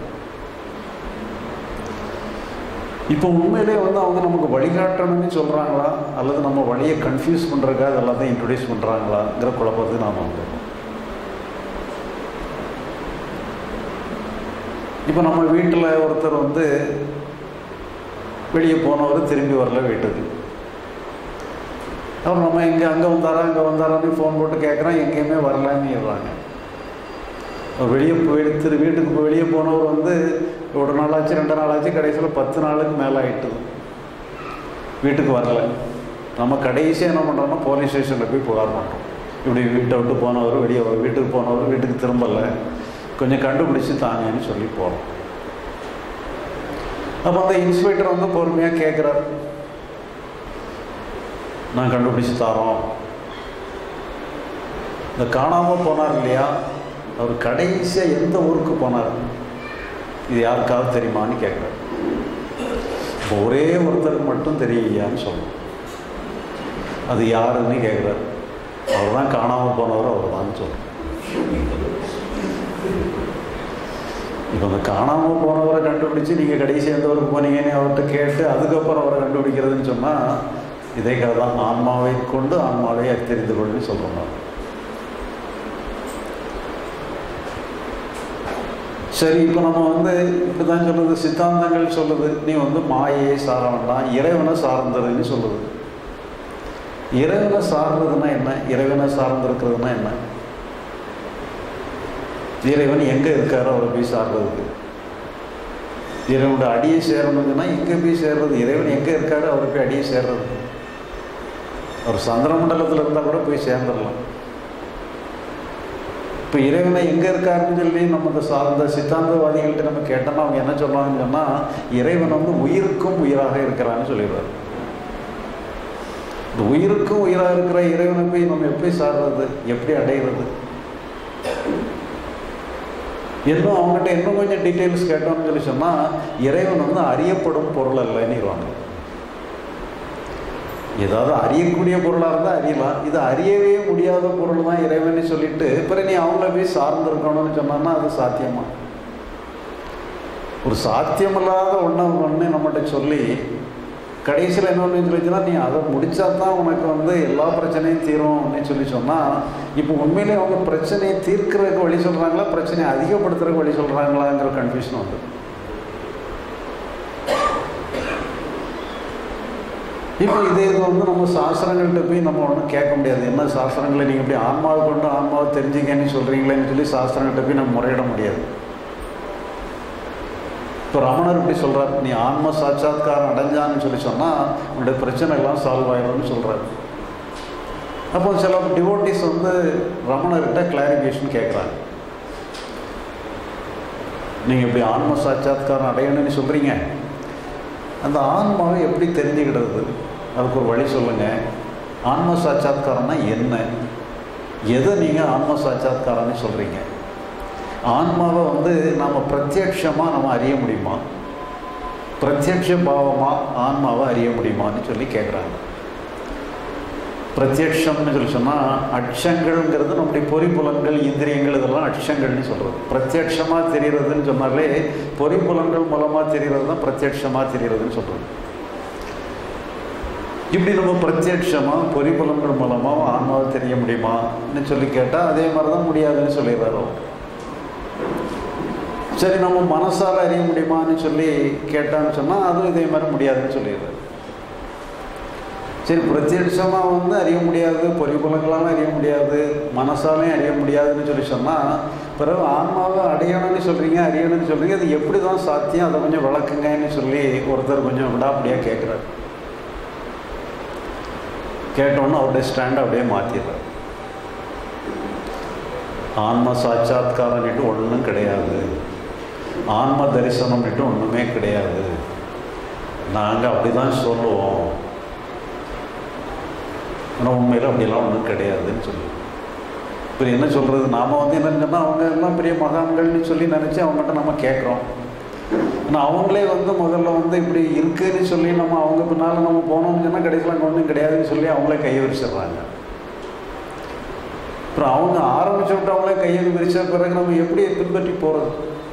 இப்போ உண்மையிலே அவங்க நமக்கு வழிகாட்டணும்னு சொல்கிறாங்களா, அல்லது நம்ம வழியை கன்ஃபியூஸ் பண்ணுறதுக்காக அது எல்லாத்தையும் இன்ட்ரடியூஸ் பண்ணுறாங்களாங்கிற குழப்பத்துக்கு நாம் வந்துடுறோம். இப்போ நம்ம வீட்டில் ஒருத்தர் வெளியே போனவர் திரும்பி வரல வீட்டுக்கு. அப்புறம் நம்ம அங்கே வந்தாரான்னு ஃபோன் போட்டு கேட்குறோம், எங்கேயுமே வரலான்னு சொல்கிறாங்க. வீட்டுக்கு வெளியே போனவர் ஒரு நாளாச்சு 2 நாளாச்சு, கடைசியில் 10 நாளுக்கு மேலே ஆகிட்டுது, வீட்டுக்கு வரலை. நம்ம கடைசியாக என்ன பண்ணுறோம்னா போலீஸ் ஸ்டேஷனில் போய் புகார் பண்ணுறோம். இப்படி வீட்டை விட்டு போனவர் வீட்டுக்கு போனவர் வீட்டுக்கு திரும்பலை, கொஞ்சம் கண்டுபிடிச்சி தாங்கன்னு சொல்லி போகிறோம். அப்போ அந்த இன்ஸ்பெக்டர் வந்து பொறுமையாக கேட்குறார், நான் கண்டுபிடிச்சி தரோம். இந்த காணாமல் போனார் இல்லையா, அவர் கடைசியாக எந்த ஊருக்கு போனார், இது யாருக்காவது தெரியுமான்னு கேட்குறார். இப்போ ஒரே ஒருத்தருக்கு மட்டும் தெரியலையான்னு சொல்லணும். அது யாருன்னு கேட்குறாரு. அவர் தான் காணாமல் போனவர், அவர் தான் சொல்கிறார். இப்போ அந்த காணாமல் போனவரை கண்டுபிடிச்சி நீங்கள் கடைசி எந்த ஊருக்கு போனீங்கன்னு அவர்கிட்ட கேட்டு அதுக்கப்புறம் அவரை கண்டுபிடிக்கிறதுன்னு சொன்னால் இதே கதை தான். ஆன்மாவை கொண்டு ஆன்மாவை தெரிந்து கொண்டு சொல்கிறோம். சரி, இப்போ நம்ம வந்து இப்படி தான் சொல்லுது, சித்தாந்தங்கள் சொல்லுது நீ வந்து மாயையை சார வேண்டாம், இறைவனை சார்ந்ததுன்னு சொல்லுது. இறைவனை சார்ந்ததுன்னா என்ன? இறைவனை சார்ந்திருக்கிறதுனா என்ன? இறைவன் எங்கே இருக்காரோ அவரை போய் சார்றதுக்கு. இறைவனோட அடியை சேரணுங்கன்னா எங்கே போய் சேர்றது? இறைவன் எங்கே இருக்காரோ அவரை போய் அடியை சேர்றது. அவர் சந்திர மண்டலத்தில் இருந்தால் கூட போய் சேர்ந்துடலாம். இப்போ இறைவனை எங்கே இருக்காருன்னு சொல்லி நம்ம இந்த சார்ந்த சித்தாந்தவாதிகள்கிட்ட நம்ம கேட்டோம்னா அவங்க என்ன சொல்லுவாங்கன்னு சொன்னால், இறைவன் வந்து உயிருக்கும் உயிராக இருக்கிறான்னு சொல்லிடுறாரு. இந்த உயிருக்கும் உயிராக இருக்கிற இறைவனை போய் நம்ம எப்படி சார்றது, எப்படி அடைகிறது? இன்னும் அவங்ககிட்ட இன்னும் கொஞ்சம் டீட்டெயில்ஸ் கேட்டோம்னு சொல்லி சொன்னால், இறைவன் வந்து அறியப்படும் பொருள் அல்லன்னுவாங்க. ஏதாவது அறியக்கூடிய பொருளாக இருந்தால் அறியலாம், இது அறியவே முடியாத பொருள் தான் இறைவன்னு சொல்லிட்டு பிறகு நீ அவங்கள போய் சார்ந்திருக்கணும்னு சொன்னான்னா அது சாத்தியமா? ஒரு சாத்தியமில்லாத ஒன்று நம்மகிட்ட சொல்லி கடைசியில் என்ன ஒன்று சொல்லிச்சுன்னா, நீ அதை முடித்தா தான் உனக்கு வந்து எல்லா பிரச்சனையும் தீரும் அப்படின்னு சொல்லி சொன்னால், இப்போ உண்மையிலே அவங்க பிரச்சனையை தீர்க்கிறதுக்கு வழி சொல்கிறாங்களா, பிரச்சனையை அதிகப்படுத்துறதுக்கு வழி சொல்கிறாங்களாங்கிற கன்ஃபியூஷன் வந்து. இப்போ இதே இது வந்து நம்ம சாஸ்திரங்கள்கிட்ட போய் நம்ம ஒன்றும் கேட்க முடியாது. என்ன சாஸ்திரங்களை நீங்கள் இப்படி ஆன்மாவை கொண்டு ஆன்மாவை தெரிஞ்சுக்கன்னு சொல்கிறீங்களேன்னு சொல்லி சாஸ்திரங்கள்கிட்ட போய் நம்ம முறையிட முடியாது. இப்போ ரமணர் இப்படி சொல்கிறார், நீ ஆன்ம சாட்சாத்காரம் அடைஞ்சான்னு சொல்லி சொன்னால் உன்னுடைய பிரச்சனை எல்லாம் சால்வ் ஆகிடும்னு சொல்கிறார். அப்போ சில டிவோட்டிஸ் வந்து ரமணர்கிட்ட கிளாரிஃபிகேஷன் கேட்குறாங்க. நீங்கள் இப்படி ஆன்ம சாட்சாத்காரம் அடையணும்னு சொல்கிறீங்க, அந்த ஆன்மாவை எப்படி தெரிஞ்சுக்கிடுறது, அதுக்கு ஒரு வழி சொல்லுங்கள். ஆன்ம சாட்சாத்காரம்னா என்ன, எதை நீங்கள் ஆன்ம சாட்சாத்காரம்னு சொல்கிறீங்க? ஆன்மாவை வந்து நாம் பிரத்யட்சமாக நம்ம அறிய முடியுமா, பிரத்யட்ச பாவமாக ஆன்மாவை அறிய முடியுமான்னு சொல்லி கேட்குறாங்க. பிரத்யட்சம்னு சொல்லி சொன்னால் அட்சங்கள்ங்கிறது நம்முடைய பொறிப்புலன்கள் இந்திரியங்கள் இதெல்லாம் அட்சங்கள்னு சொல்கிறது. பிரத்யட்சமாக தெரிகிறதுன்னு சொன்னாலே பொறிப்புலன்கள் மூலமாக தெரிகிறது தான் பிரத்யட்சமாக தெரிகிறதுன்னு சொல்கிறது. இப்படி நம்ம பிரத்யட்சமாக பொறிப்புலன்கள் மூலமாக ஆன்மாவை தெரிய முடியுமான்னு சொல்லி கேட்டால் அதே மாதிரி தான் முடியாதுன்னு சொல்லிடுறாரோ. சரி, நம்ம மனசால் அறிய முடியுமான்னு சொல்லி கேட்டான்னு சொன்னால் அதுவும் இதே மாதிரி முடியாதுன்னு சொல்லிடுறாரு. சரி, பிரத்யட்சமாக வந்து அறிய முடியாது, பொறிப்புலங்களாலும் அறிய முடியாது, மனசாலையும் அறிய முடியாதுன்னு சொல்லி சொன்னால் பிறகு ஆன்மாவை அடையணும்னு சொல்கிறீங்க, அறியணும்னு சொல்கிறீங்க, அது எப்படி தான் சாத்தியம், அதை கொஞ்சம் விளக்குங்கன்னு சொல்லி ஒருத்தர் கொஞ்சம் விடாப்படியாக கேட்குறாரு. கேட்டோன்னு அவருடைய ஸ்டாண்டை அப்படியே மாற்றிடுறார். ஆன்ம சாட்சாத்காரம்னுட்டு ஒன்றும் கிடையாது, ஆன்ம தரிசனம்னுட்டு ஒன்றுமே கிடையாது, நாங்கள் அப்படி தான் சொல்லுவோம், ஆனால் உண்மையில் அப்படிலாம் ஒன்றும் கிடையாதுன்னு சொல்லி. இப்போ என்ன சொல்கிறது, நாம் வந்து என்னன்னு சொன்னால் அவங்க எல்லாம் பெரிய மகான்கள்னு சொல்லி நினச்சி அவங்ககிட்ட நம்ம கேட்குறோம். ஆனால் அவங்களே வந்து முதல்ல வந்து இப்படி இருக்குதுன்னு சொல்லி நம்ம அவங்க பின்னால் நம்ம போனோம்னு சொன்னால் கடைசியில் அங்கே ஒன்றும் கிடையாதுன்னு சொல்லி அவங்களே கையை விரிச்சிடுறாங்க. அப்புறம் அவங்க ஆரம்பிச்சு விட்டு அவங்களே கையை விரிச்ச பிறகு நம்ம எப்படி பின்பற்றி போகிறது?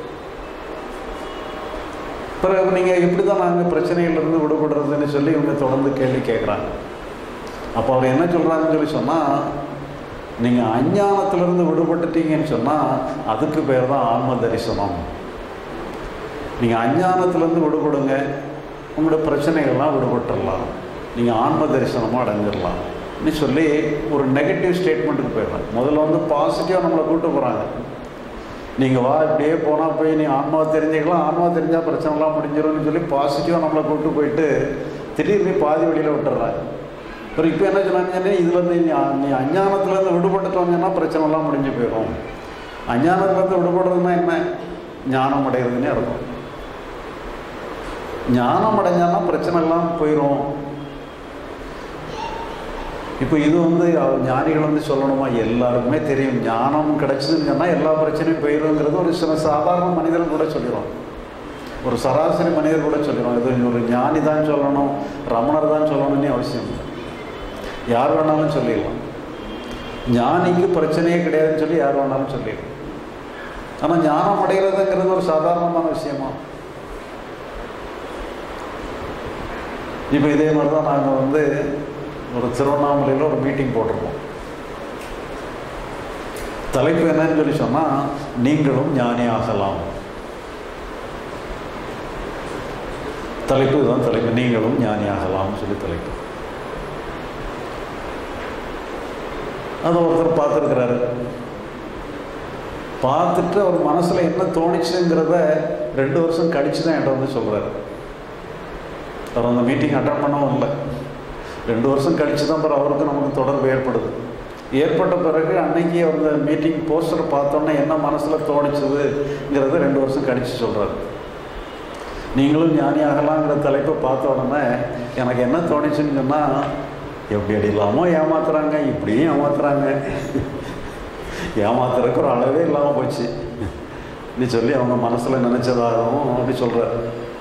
பிறகு நீங்கள் எப்படி தான் நாங்கள் பிரச்சனையிலிருந்து விடுபடுறதுன்னு சொல்லி இவங்க தொடர்ந்து கேள்வி கேட்குறாங்க. அப்போ அவர் என்ன சொல்கிறாங்கன்னு சொல்லி சொன்னால், நீங்கள் அஞ்ஞானத்திலிருந்து விடுபட்டுட்டீங்கன்னு சொன்னால் அதுக்கு பேர் தான் ஆன்ம தரிசனம். நீங்கள் அஞ்ஞானத்திலேருந்து விடுபடுங்க, உங்களோட பிரச்சனைகள்லாம் விடுபட்டுடலாம், நீங்கள் ஆன்ம தரிசனமாக அடைஞ்சிடலாம்னு சொல்லி ஒரு நெகட்டிவ் ஸ்டேட்மெண்ட்டுக்கு போயிடுறாங்க. முதல்ல வந்து பாசிட்டிவாக நம்மளை கூப்பிட்டு போகிறாங்க. நீங்கள் வா, இப்படியே போனால் போய் நீ ஆன்மாவை தெரிஞ்சுக்கலாம், ஆன்மா தெரிஞ்சால் பிரச்சனைலாம் முடிஞ்சிடும்னு சொல்லி பாசிட்டிவாக நம்மளை கூப்பிட்டு போயிட்டு திடீர்னு பாதி வழியில் விட்டுறாங்க. அப்புறம் இப்போ என்ன சொன்னாங்கன்னா, இதுலேருந்து நீ அஞ்ஞானத்துலேருந்து விடுபட்டுட்டு வந்தீங்கன்னா பிரச்சனைலாம் முடிஞ்சு போயிடும். அஞ்ஞானத்துலேருந்து விடுபடுறதுன்னா என்ன? ஞானம் அடைகிறதுன்னே இருக்கும். ஞானம் அடைஞ்சானா பிரச்சனை எல்லாம் போயிடும். இப்போ இது வந்து ஞானிகள் வந்து சொல்லணுமா? எல்லாருக்குமே தெரியும் ஞானம் கிடைச்சதுன்னு சொன்னால் எல்லா பிரச்சனையும் போயிடுங்கிறது ஒரு சில சாதாரண மனிதர்கள் கூட சொல்லிடுவோம். ஒரு சராசரி மனிதர் கூட சொல்லிடுவோம். இது ஒரு ஞானி தான் சொல்லணும், ரமணர் தான் சொல்லணும்னு அவசியம் இல்லை. யார் வேணாலும் சொல்லிடலாம். ஞானிக்கு பிரச்சனையே கிடையாதுன்னு சொல்லி யார் வேணாலும் சொல்லிடலாம். ஆனால் ஞானம் அடைகிறதுங்கிறது ஒரு சாதாரணமான விஷயமா? இப்போ இதே மாதிரி தான் நாங்கள் வந்து ஒரு திருவண்ணாமலையில் ஒரு மீட்டிங் போட்டிருக்கோம். தலைப்பு என்னன்னு சொல்லி சொன்னால், நீங்களும் ஞானி ஆகலாம். தலைப்பு இதுதான் தலைப்பு, நீங்களும் ஞானி ஆகலாம்னு சொல்லி தலைப்பு. அதை ஒருத்தர் பார்த்துருக்கிறாரு. பார்த்துட்டு அவர் மனசில் என்ன தோணிச்சுங்கிறத 2 வருஷம் கழிச்சு தான் என்கிட்ட வந்து சொல்கிறார். அவர் அந்த மீட்டிங் அட்டன் பண்ணவும் இல்லை. 2 வருஷம் கழித்து தான் பிறகு அவருக்கு நமக்கு தொடர்பு ஏற்படுது. ஏற்பட்ட பிறகு அன்னைக்கு அந்த மீட்டிங் போஸ்டரை பார்த்தோன்னே என்ன மனசில் தோணிச்சுதுங்கிறத 2 வருஷம் கழித்து சொல்கிறாரு. நீங்களும் ஞானி ஆகலாங்கிற தலைப்பை பார்த்த உடனே எனக்கு என்ன தோணிச்சுன்னு சொன்னால், எப்படி அடிலாமோ ஏமாத்துறாங்க, இப்படியும் ஏமாத்துறாங்க, ஏமாத்துறதுக்கு ஒரு அளவே இல்லாமல் போச்சு நீ சொல்லி அவங்க மனசில் நினச்சதாகவும் அப்படி சொல்கிறார்.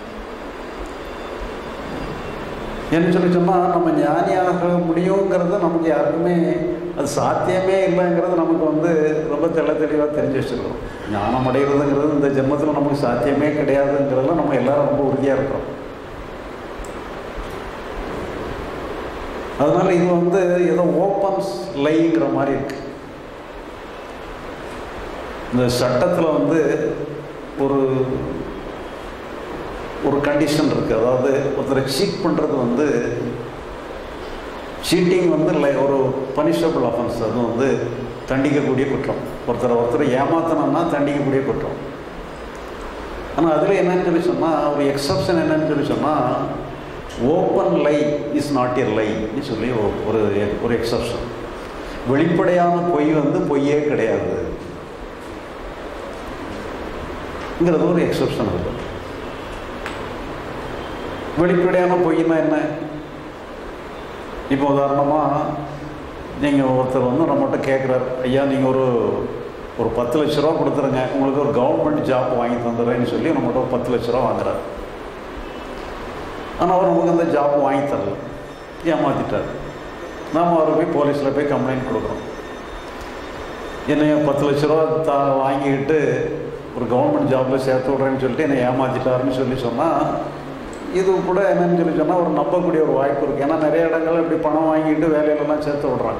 என்ன சொல்லி சொன்னால், நம்ம ஞானியாக முடியுங்கிறத நமக்கு யாருக்குமே அது சாத்தியமே இல்லைங்கிறது நமக்கு வந்து ரொம்ப தெளிவாக தெரிஞ்சு வச்சுருக்கோம். ஞானம் அடைகிறதுங்கிறது இந்த ஜென்மத்தில் நமக்கு சாத்தியமே கிடையாதுங்கிறதுல நம்ம எல்லாரும் ரொம்ப உறுதியாக இருக்கிறோம். அதனால் இது வந்து ஏதோ ஓப்பன்ஸ் லைங்கிற மாதிரி இருக்கு. இந்த சட்டத்தில் வந்து ஒரு கண்டிஷன் இருக்குது. அதாவது ஒருத்தரை சீட் பண்ணுறது வந்து, சீட்டிங் வந்து ஒரு பனிஷபிள் அஃபென்ஸ். அது வந்து தண்டிக்கக்கூடிய குற்றம். ஒருத்தரை ஏமாத்தணும்னா தண்டிக்கக்கூடிய குற்றம். ஆனால் அதில் என்னன்னு சொல்லி சொன்னால், ஒரு எக்ஸப்ஷன் என்னன்னு சொல்லி சொன்னால், open lie is not a லைன்னு சொல்லி ஒரு எக்ஸப்ஷன். வெளிப்படையான பொய் வந்து பொய்யே கிடையாதுங்கிறது ஒரு எக்ஸப்ஷன் இருக்குது. வெளிப்படையான பொய்னா என்ன? இப்போ உதாரணமாக நீங்கள் ஒருத்தர் வந்து நம்மகிட்ட கேட்குறாரு, ஐயா நீங்கள் ஒரு 10 லட்ச ரூபா கொடுத்துருங்க, உங்களுக்கு ஒரு கவர்மெண்ட் ஜாப் வாங்கி தந்துடுறேன்னு சொல்லி நம்மகிட்ட ஒரு 10 லட்ச ரூபா வாங்குறாரு. ஆனால் அவர் நமக்கு அந்த ஜாப் வாங்கி தரல, ஏமாற்றிட்டார். நாம் அவரை போய் போலீஸில் போய் கம்ப்ளைண்ட் கொடுக்குறோம். என்னைய 10 லட்ச ரூபா வாங்கிக்கிட்டு ஒரு கவர்மெண்ட் ஜாப்பில் சேர்த்து விட்றேன்னு சொல்லிட்டு என்னை ஏமாற்றிட்டாருன்னு சொல்லி சொன்னால், இது கூட என்னன்னு சொல்லி சொன்னால் ஒரு நம்பக்கூடிய ஒரு வாய்ப்பு இருக்குது. ஏன்னா நிறைய இடங்கள் இப்படி பணம் வாங்கிட்டு வேலையிலலாம் சேர்த்து விட்றாங்க.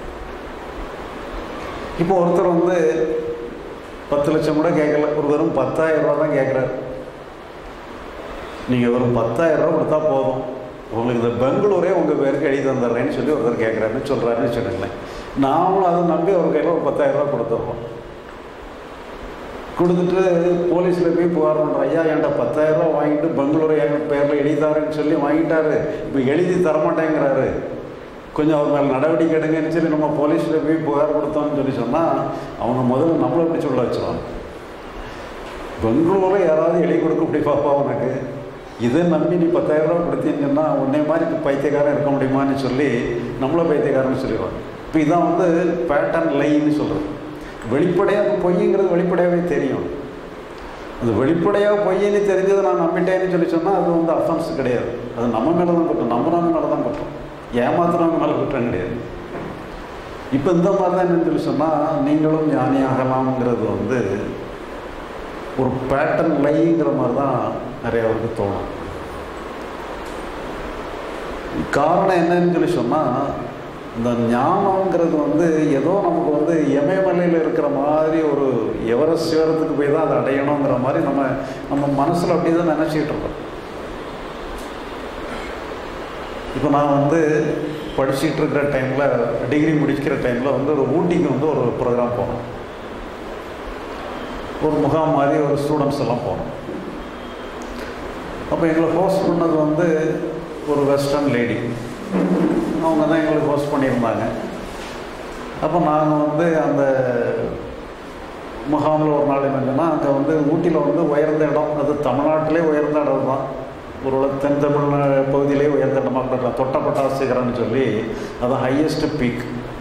இப்போ ஒருத்தர் வந்து 10 லட்சம் கூட கேட்கல, ஒரு வெறும் 10,000 ரூபா தான் கேட்குறாரு. நீங்கள் ஒரு 10,000 ரூபா கொடுத்தா போதும், உங்களுக்கு இந்த பெங்களூரே உங்கள் பேருக்கு எழுதி தந்துடுறேன்னு சொல்லி ஒருத்தர் கேட்குறாருன்னு சொல்கிறாருன்னு வச்சுக்கோங்களேன். நாமளும் அதை நம்பி ஒரு கையில் ஒரு 10,000 ரூபா கொடுத்துட்றோம். கொடுத்துட்டு போலீஸில் போய் புகார் பண்ணுறோம், ஐயா என்கிட்ட 10,000 ரூபா வாங்கிட்டு பெங்களூரை என் பேரில் எழுதித்தாருன்னு சொல்லி வாங்கிட்டாரு, இப்போ எழுதி தரமாட்டேங்கிறாரு, கொஞ்சம் அவர் மேலே நடவடிக்கை எடுங்கன்னு சொல்லி நம்ம போலீஸில் போய் புகார் கொடுத்தோம்னு சொல்லி சொன்னால், அவங்க முதல்ல நம்மளை பிடிச்சி உள்ள வச்சுருவாங்க. பெங்களூரில் யாராவது எழுதி கொடுக்க இப்படி பார்ப்பா உனக்கு, இதை நம்பி நீ 10,000 ரூபா கொடுத்தீங்கன்னா உன்னை மாதிரி பைத்தியக்காரன் இருக்க முடியுமான்னு சொல்லி நம்மளை பைத்தியக்காரன்னு சொல்லிடுவாங்க. இப்போ இதான் வந்து பேட்டர்ன் லைன்னு சொல்கிறது. வெளிப்படையாக பொய்ங்கிறது வெளிப்படையாகவே தெரியும். அந்த வெளிப்படையாக பொய்ன்னு தெரிஞ்சதை நான் நம்பிட்டேன்னு சொல்லி சொன்னால் அது வந்து அஃபென்ஸ் கிடையாது. அது நம்ம மேலே தான் குற்றம், நம்புறவங்க மேலே தான் குற்றம், ஏமாத்துறவங்க மேலே குற்றம் கிடையாது. இப்போ இந்த மாதிரி தான் என்னன்னு சொல்லி சொன்னால், நீங்களும் ஞானி ஆகலாம்ங்கிறது வந்து ஒரு பேட்டர்ன் லைங்கிற மாதிரி தான் நிறையவருக்கு தோணும். காரணம் என்னன்னு சொல்லி சொன்னால், இந்த ஞானங்கிறது வந்து ஏதோ நமக்கு வந்து இமயமலையில் இருக்கிற மாதிரி ஒரு எவரெஸ்ட் சிகரத்துக்கு போய் தான் அதை அடையணுங்கிற மாதிரி நம்ம மனசில் அப்படி தான் நினச்சிக்கிட்டு இருக்கோம். இப்போ நான் வந்து படிச்சுட்டு இருக்கிற டைமில், டிகிரி முடிக்கிற டைமில் வந்து ஒரு ஊட்டிக்கு வந்து ஒரு ப்ரோக்ராம் போனோம். ஒரு முகாம் மாதிரி ஒரு ஸ்டூடெண்ட்ஸ் எல்லாம் போனோம். அப்போ எங்களை ஹோஸ்ட் பண்ணது வந்து ஒரு வெஸ்டர்ன் லேடி, அவங்க தான் எங்களுக்கு ஹோஸ்ட் பண்ணியிருந்தாங்க. அப்போ நாங்கள் வந்து அந்த முகாமில் ஒரு நாள் என்னங்கன்னா, அங்கே வந்து ஊட்டியில் வந்து உயர்ந்த இடம், அது தமிழ்நாட்டிலே உயர்ந்த இடம் தான், ஒரு தென் தமிழ் பகுதியிலே உயர்ந்த இடமாக கூட இருக்கலாம். தொட்டப்பட்டா சிகரம்னு சொல்லி அது ஹையஸ்ட் பீக்.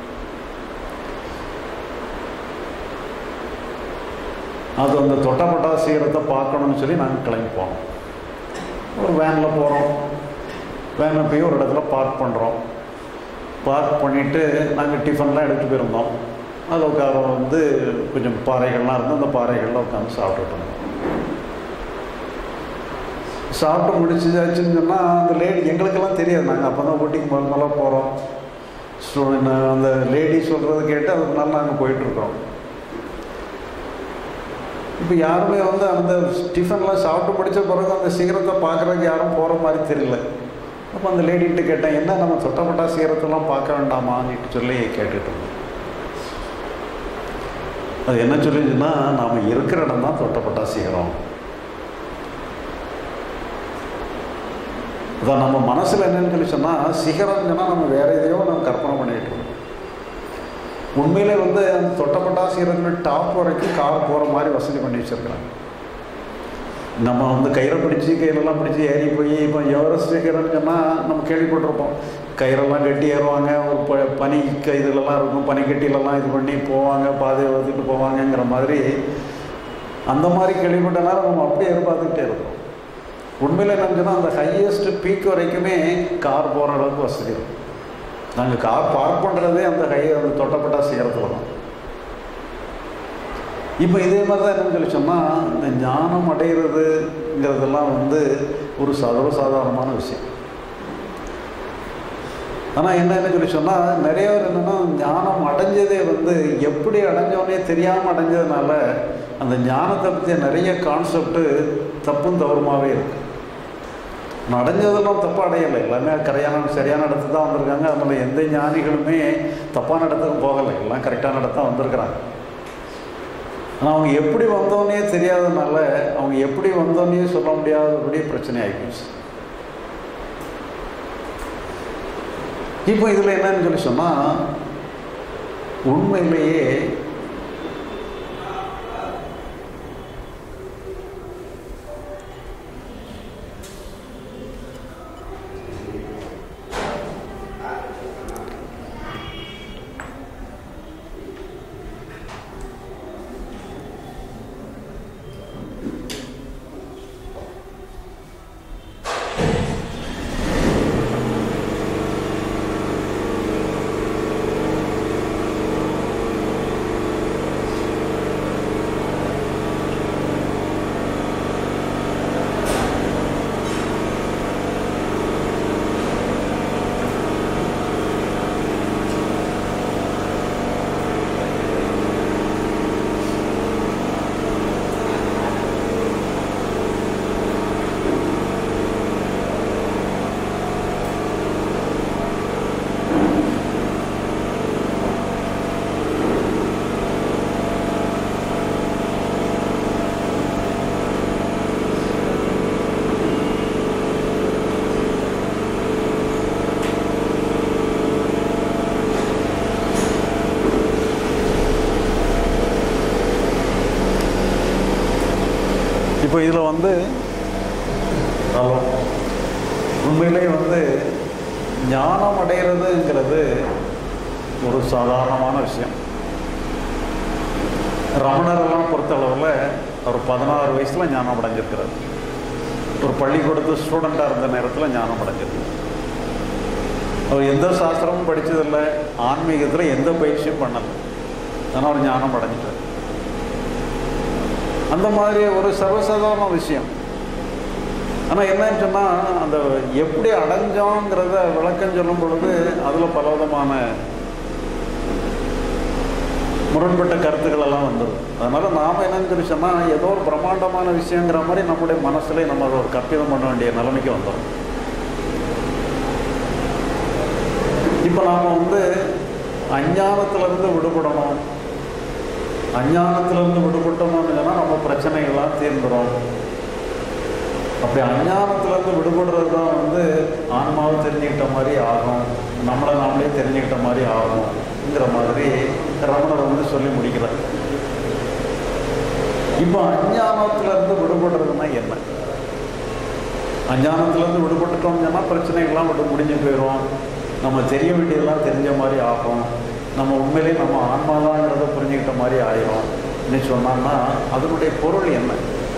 அது அந்த தொட்டப்பட்டா சிகரத்தை பார்க்கணும்னு சொல்லி நாங்கள் கிளம்பி போனோம். ஒரு வேனில் போகிறோம். வேனில் போய் ஒரு இடத்துல பார்க் பண்ணுறோம். பார்க் பண்ணிவிட்டு நாங்கள் டிஃபன்லாம் எடுத்துகிட்டு போயிருந்தோம். அதில் உட்கார கொஞ்சம் பாறைகள்லாம் இருந்து அந்த பாறைகளில் உட்காந்து சாப்பிட்டுட்டு இருந்தோம். சாப்பிட்டு முடிச்சாச்சுன்னு சொன்னால் அந்த லேடி எங்களுக்கெல்லாம் தெரியாது. நாங்கள் அப்போ தான் ஊட்டிக்கு முதல்ல போகிறோம். அந்த லேடி சொல்கிறத கேட்டு அதுக்குனால நாங்கள் போயிட்டுருக்கோம். இப்போ யாருமே அந்த டிஃபன்லாம் சாப்பிட்டு முடித்த பிறகு அந்த சிகரத்தை பார்க்குறதுக்கு யாரும் போகிற மாதிரி தெரியல. அப்போ அந்த லேடிகிட்ட கேட்டேன், என்ன நம்ம தொட்டப்பட்டா சிகரத்தெல்லாம் பார்க்க வேண்டாமான்னு சொல்லி கேட்டுட்டு இருந்தோம். அது என்ன சொல்லிச்சுன்னா, நாம் இருக்கிற இடம் தான் தொட்டப்பட்டா சிகரம். அதான் நம்ம மனசில் என்னன்னு சொல்லி சொன்னால், சிகரம்னு சொன்னால் நம்ம வேறு எதையோ நம்ம கற்பனை பண்ணிகிட்டு இருக்கோம். உண்மையிலே அந்த தொட்டப்பட்டா சிகரத்தில் டாப் வரைக்கும் கார் போகிற மாதிரி வசதி பண்ணி வச்சுருக்குறாங்க. நம்ம கயிறை பிடிச்சி கையிலெல்லாம் பிடிச்சி ஏறி போய் இப்போ எவரெஸ்ட் சிகரம்னு சொன்னால் நம்ம கேள்விப்பட்டிருப்போம். கயிறெல்லாம் கட்டி ஏறுவாங்க, ஒரு பனி இதுலலாம் இருக்கும், பனிக்கட்டிலெல்லாம் இது பண்ணி போவாங்க, பாதையை வளர்த்துட்டு போவாங்கங்கிற மாதிரி அந்த மாதிரி கேள்விப்பட்டனால நம்ம அப்படியே எதிர்பார்த்துக்கிட்டே இருக்கோம். உண்மையில் என்னன்னு சொன்னால் அந்த ஹையஸ்ட் பீக் வரைக்குமே கார் போகிற அளவுக்கு வசதி இருக்கும். நாங்கள் கார் பார்க் பண்ணுறதே அந்த தொட்டப்பட்டா சிகரத்தில் தான். இப்போ இதே மாதிரி தான் என்னன்னு சொல்லி சொன்னால், இந்த ஞானம் அடைகிறதுங்கிறதெல்லாம் ஒரு சர்வசாதாரணமான விஷயம். ஆனால் என்ன சொல்லி சொன்னால், நிறைய பேர் என்னென்னா ஞானம் அடைஞ்சதே எப்படி அடைஞ்சோன்னே தெரியாமல் அடைஞ்சதுனால அந்த ஞானத்தை பற்றிய நிறைய கான்செப்டு தப்பும் தவறுமாகவே இருக்குது. ஆனால் அடைஞ்சதெல்லாம் தப்பாக அடையலை, எல்லாமே சரியான இடத்துக்கு தான் வந்திருக்காங்க. அதனால் எந்த ஞானிகளுமே தப்பான இடத்துக்கு போகலை, எல்லாம் கரெக்டான இடத்தான் வந்திருக்கிறாங்க. ஆனால் அவங்க எப்படி வந்தோன்னே தெரியாததுனால அவங்க எப்படி வந்தோன்னே சொல்ல முடியாதபடி பிரச்சனை ஆகிப்போச்சு. இப்போ இதில் என்னன்னு சொல்லி சொன்னால், உண்மையிலேயே இப்போ இதில் உண்மையிலே ஞானம் அடைகிறதுங்கிறது ஒரு சாதாரணமான விஷயம். ரமணரெல்லாம் பொறுத்தளவில் அவர் 16 வயசில் ஞானம் அடைஞ்சிருக்கிறார். ஒரு பள்ளிக்கூடத்து ஸ்டூடெண்ட்டாக இருந்த நேரத்தில் ஞானம் அடைஞ்சிருக்கிறார். அவர் எந்த சாஸ்திரமும் படித்ததில்லை, ஆன்மீகத்தில் எந்த பயிற்சியும் பண்ணலை, ஆனால் அவர் ஞானம் அடைஞ்சிட்டார். அந்த மாதிரி ஒரு சர்வசாதாரண விஷயம். ஆனால் என்னன்னு சொன்னால், அந்த எப்படி அடைஞ்சோங்கிறத விளக்கம் சொல்லும் பொழுது அதில் பலவிதமான முரண்பட்ட கருத்துக்கள் எல்லாம் வந்துடும். அதனால் நாம் என்னன்னு சொல்லி சொன்னால், ஏதோ ஒரு பிரம்மாண்டமான விஷயங்கிற மாதிரி நம்முடைய மனசுலேயே நம்ம ஒரு கற்பிதம் பண்ண வேண்டிய நிலைமைக்கு வந்துடும். இப்போ நாம் அஞ்ஞானத்திலிருந்து விடுபடணும். அஞ்ஞானத்திலிருந்து விடுபட்டோம்னு சொன்னால் நம்ம பிரச்சனைகள்லாம் தீர்ந்துடும். அப்படி அஞ்ஞானத்திலிருந்து விடுபடுறது தான் ஆன்மாவை தெரிஞ்சுக்கிட்ட மாதிரி ஆகும், நம்மளை நாமளே தெரிஞ்சுக்கிட்ட மாதிரி ஆகும்ங்கிற மாதிரி ரமணர் சொல்லி முடிக்கிறார். இப்போ அஞ்ஞானத்திலிருந்து விடுபடுறதுன்னா என்ன? அஞ்ஞானத்துலேருந்து விடுபட்டுட்டோம்னு சொன்னால் பிரச்சனைகள்லாம் விட்டு முடிஞ்சு போயிடும். நம்ம தெரிய வேண்டியதெல்லாம் தெரிஞ்ச மாதிரி ஆகும். நம்ம உண்மையிலேயே நம்ம ஆன்மாதாங்கிறத புரிஞ்சுக்கிட்ட மாதிரி ஆயிரும் அப்படின்னு சொன்னான்னா அதனுடைய பொருள் என்ன?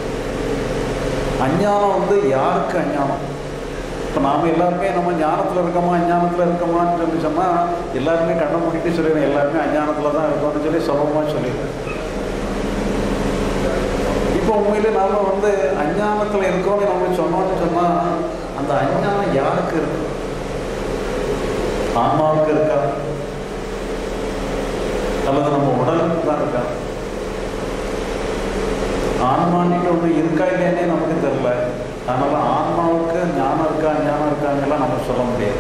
அஞ்ஞானம் யாருக்கு அஞ்ஞானம்? இப்போ நாம் எல்லாருமே நம்ம ஞானத்தில் இருக்கோமா அஞ்ஞானத்தில் இருக்கோமான்னு சொல்லி சொன்னால் எல்லாருமே கண்ணை மூடிட்டு சொல்லிடுறேன், எல்லாருமே அஞ்ஞானத்தில் தான் இருக்கோம்னு சொல்லி சுலபமாக சொல்லிடுறேன். இப்போ உண்மையிலே நாம் அஞ்ஞானத்தில் இருக்கோம்னு நம்ம சொன்னோம்னு சொன்னால் அந்த அஞ்ஞானம் யாருக்கு இருக்கு? ஆன்மாவுக்கு இருக்கா அல்லது நம்ம உடலுக்கு தான் இருக்கா? ஆன்மான்ட்டு ஒன்று இருக்கா இல்லைன்னே நமக்கு தெரியல. அதனால் ஆன்மாவுக்கு ஞானம் இருக்கா ஞானம் இருக்காங்கலாம் நம்ம சொல்ல முடியாது.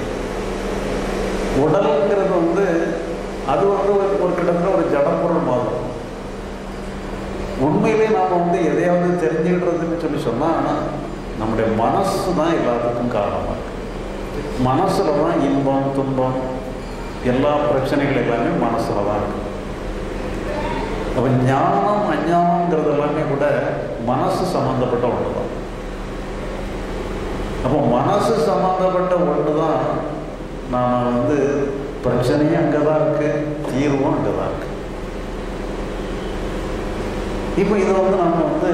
உடலுங்கிறது அது ஒரு கிட்டத்தட்ட ஒரு ஜடப்பொருள் மாதிரி. உண்மையிலே நாம் எதையாவது தெரிஞ்சுக்கிடுறதுன்னு சொல்லி சொன்னால் நம்முடைய மனசு தான் எல்லாத்துக்கும் காரணமாக இருக்கு. மனசில் தான் இன்பம் துன்பம் எல்லா பிரச்சனைகள் எல்லாமே மனசில் தான் இருக்கு. அப்போ ஞானம் அஞ்ஞானங்கிறது எல்லாமே கூட மனசு சம்மந்தப்பட்ட ஒன்று தான். அப்போ மனசு சம்மந்தப்பட்ட ஒன்று தான் நான் பிரச்சனையும் அங்கே தான் இருக்குது, தீர்வும் அங்கே தான் இருக்குது. இப்போ இதை நம்ம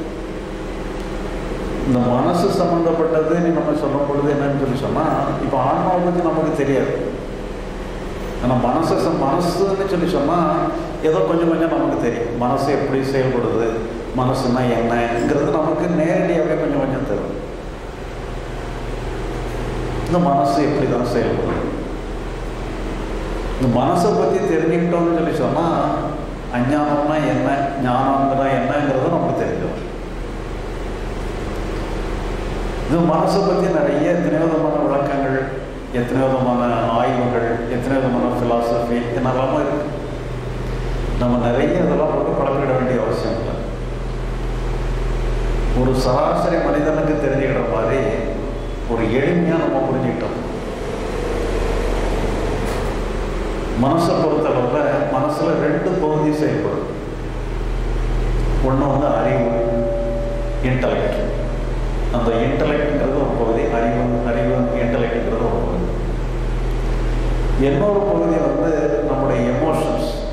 இந்த மனசு சம்மந்தப்பட்டதுன்னு நம்ம சொல்லும் பொழுது என்னன்னு சொல்லி சொன்னால் இப்போ ஆன்மாவை பற்றி நமக்கு தெரியாது. ஆனால் மனசுன்னு சொல்லி சொன்னால் ஏதோ கொஞ்சம் கொஞ்சம் நமக்கு தெரியும். மனசு எப்படி செயல்படுது, மனசுன்னா என்னங்கிறது நமக்கு நேரடியாகவே கொஞ்சம் கொஞ்சம் தெரியும். இந்த மனசு எப்படி தான் செயல்படுது, இந்த மனசை பற்றி தெரிஞ்சுக்கிட்டோம்னு சொல்லி சொன்னால் அஞ்ஞானம்னா என்ன ஞானம்னா என்னங்கிறது நமக்கு தெரிஞ்சிடும். இது மனசை பற்றி நிறைய எத்தனை விதமான விளக்கங்கள், எத்தனை விதமான ஆய்வுகள், எத்தனை விதமான ஃபிலாசபி என்னெல்லாமோ இருக்கு. நம்ம நிறைய இதெல்லாம் போட்டு பழக்கிட வேண்டிய அவசியம் இல்லை. ஒரு சராசரி மனிதனுக்கு தெரிஞ்சுக்கிற மாதிரி ஒரு எளிமையாக நம்ம புரிஞ்சுக்கிட்டோம். மனசை பொறுத்தளவில் மனசில் 2 பகுதி செயல்படும். ஒன்று அறிவு, இன்டலெக்ட். அந்த இன்டலெக்ட்ங்கிறது ஒரு பகுதி, அறிவு இன்டலெக்ட்ங்கிறது ஒரு பகுதி. இன்னொரு பகுதி நம்முடைய எமோஷன்ஸ்,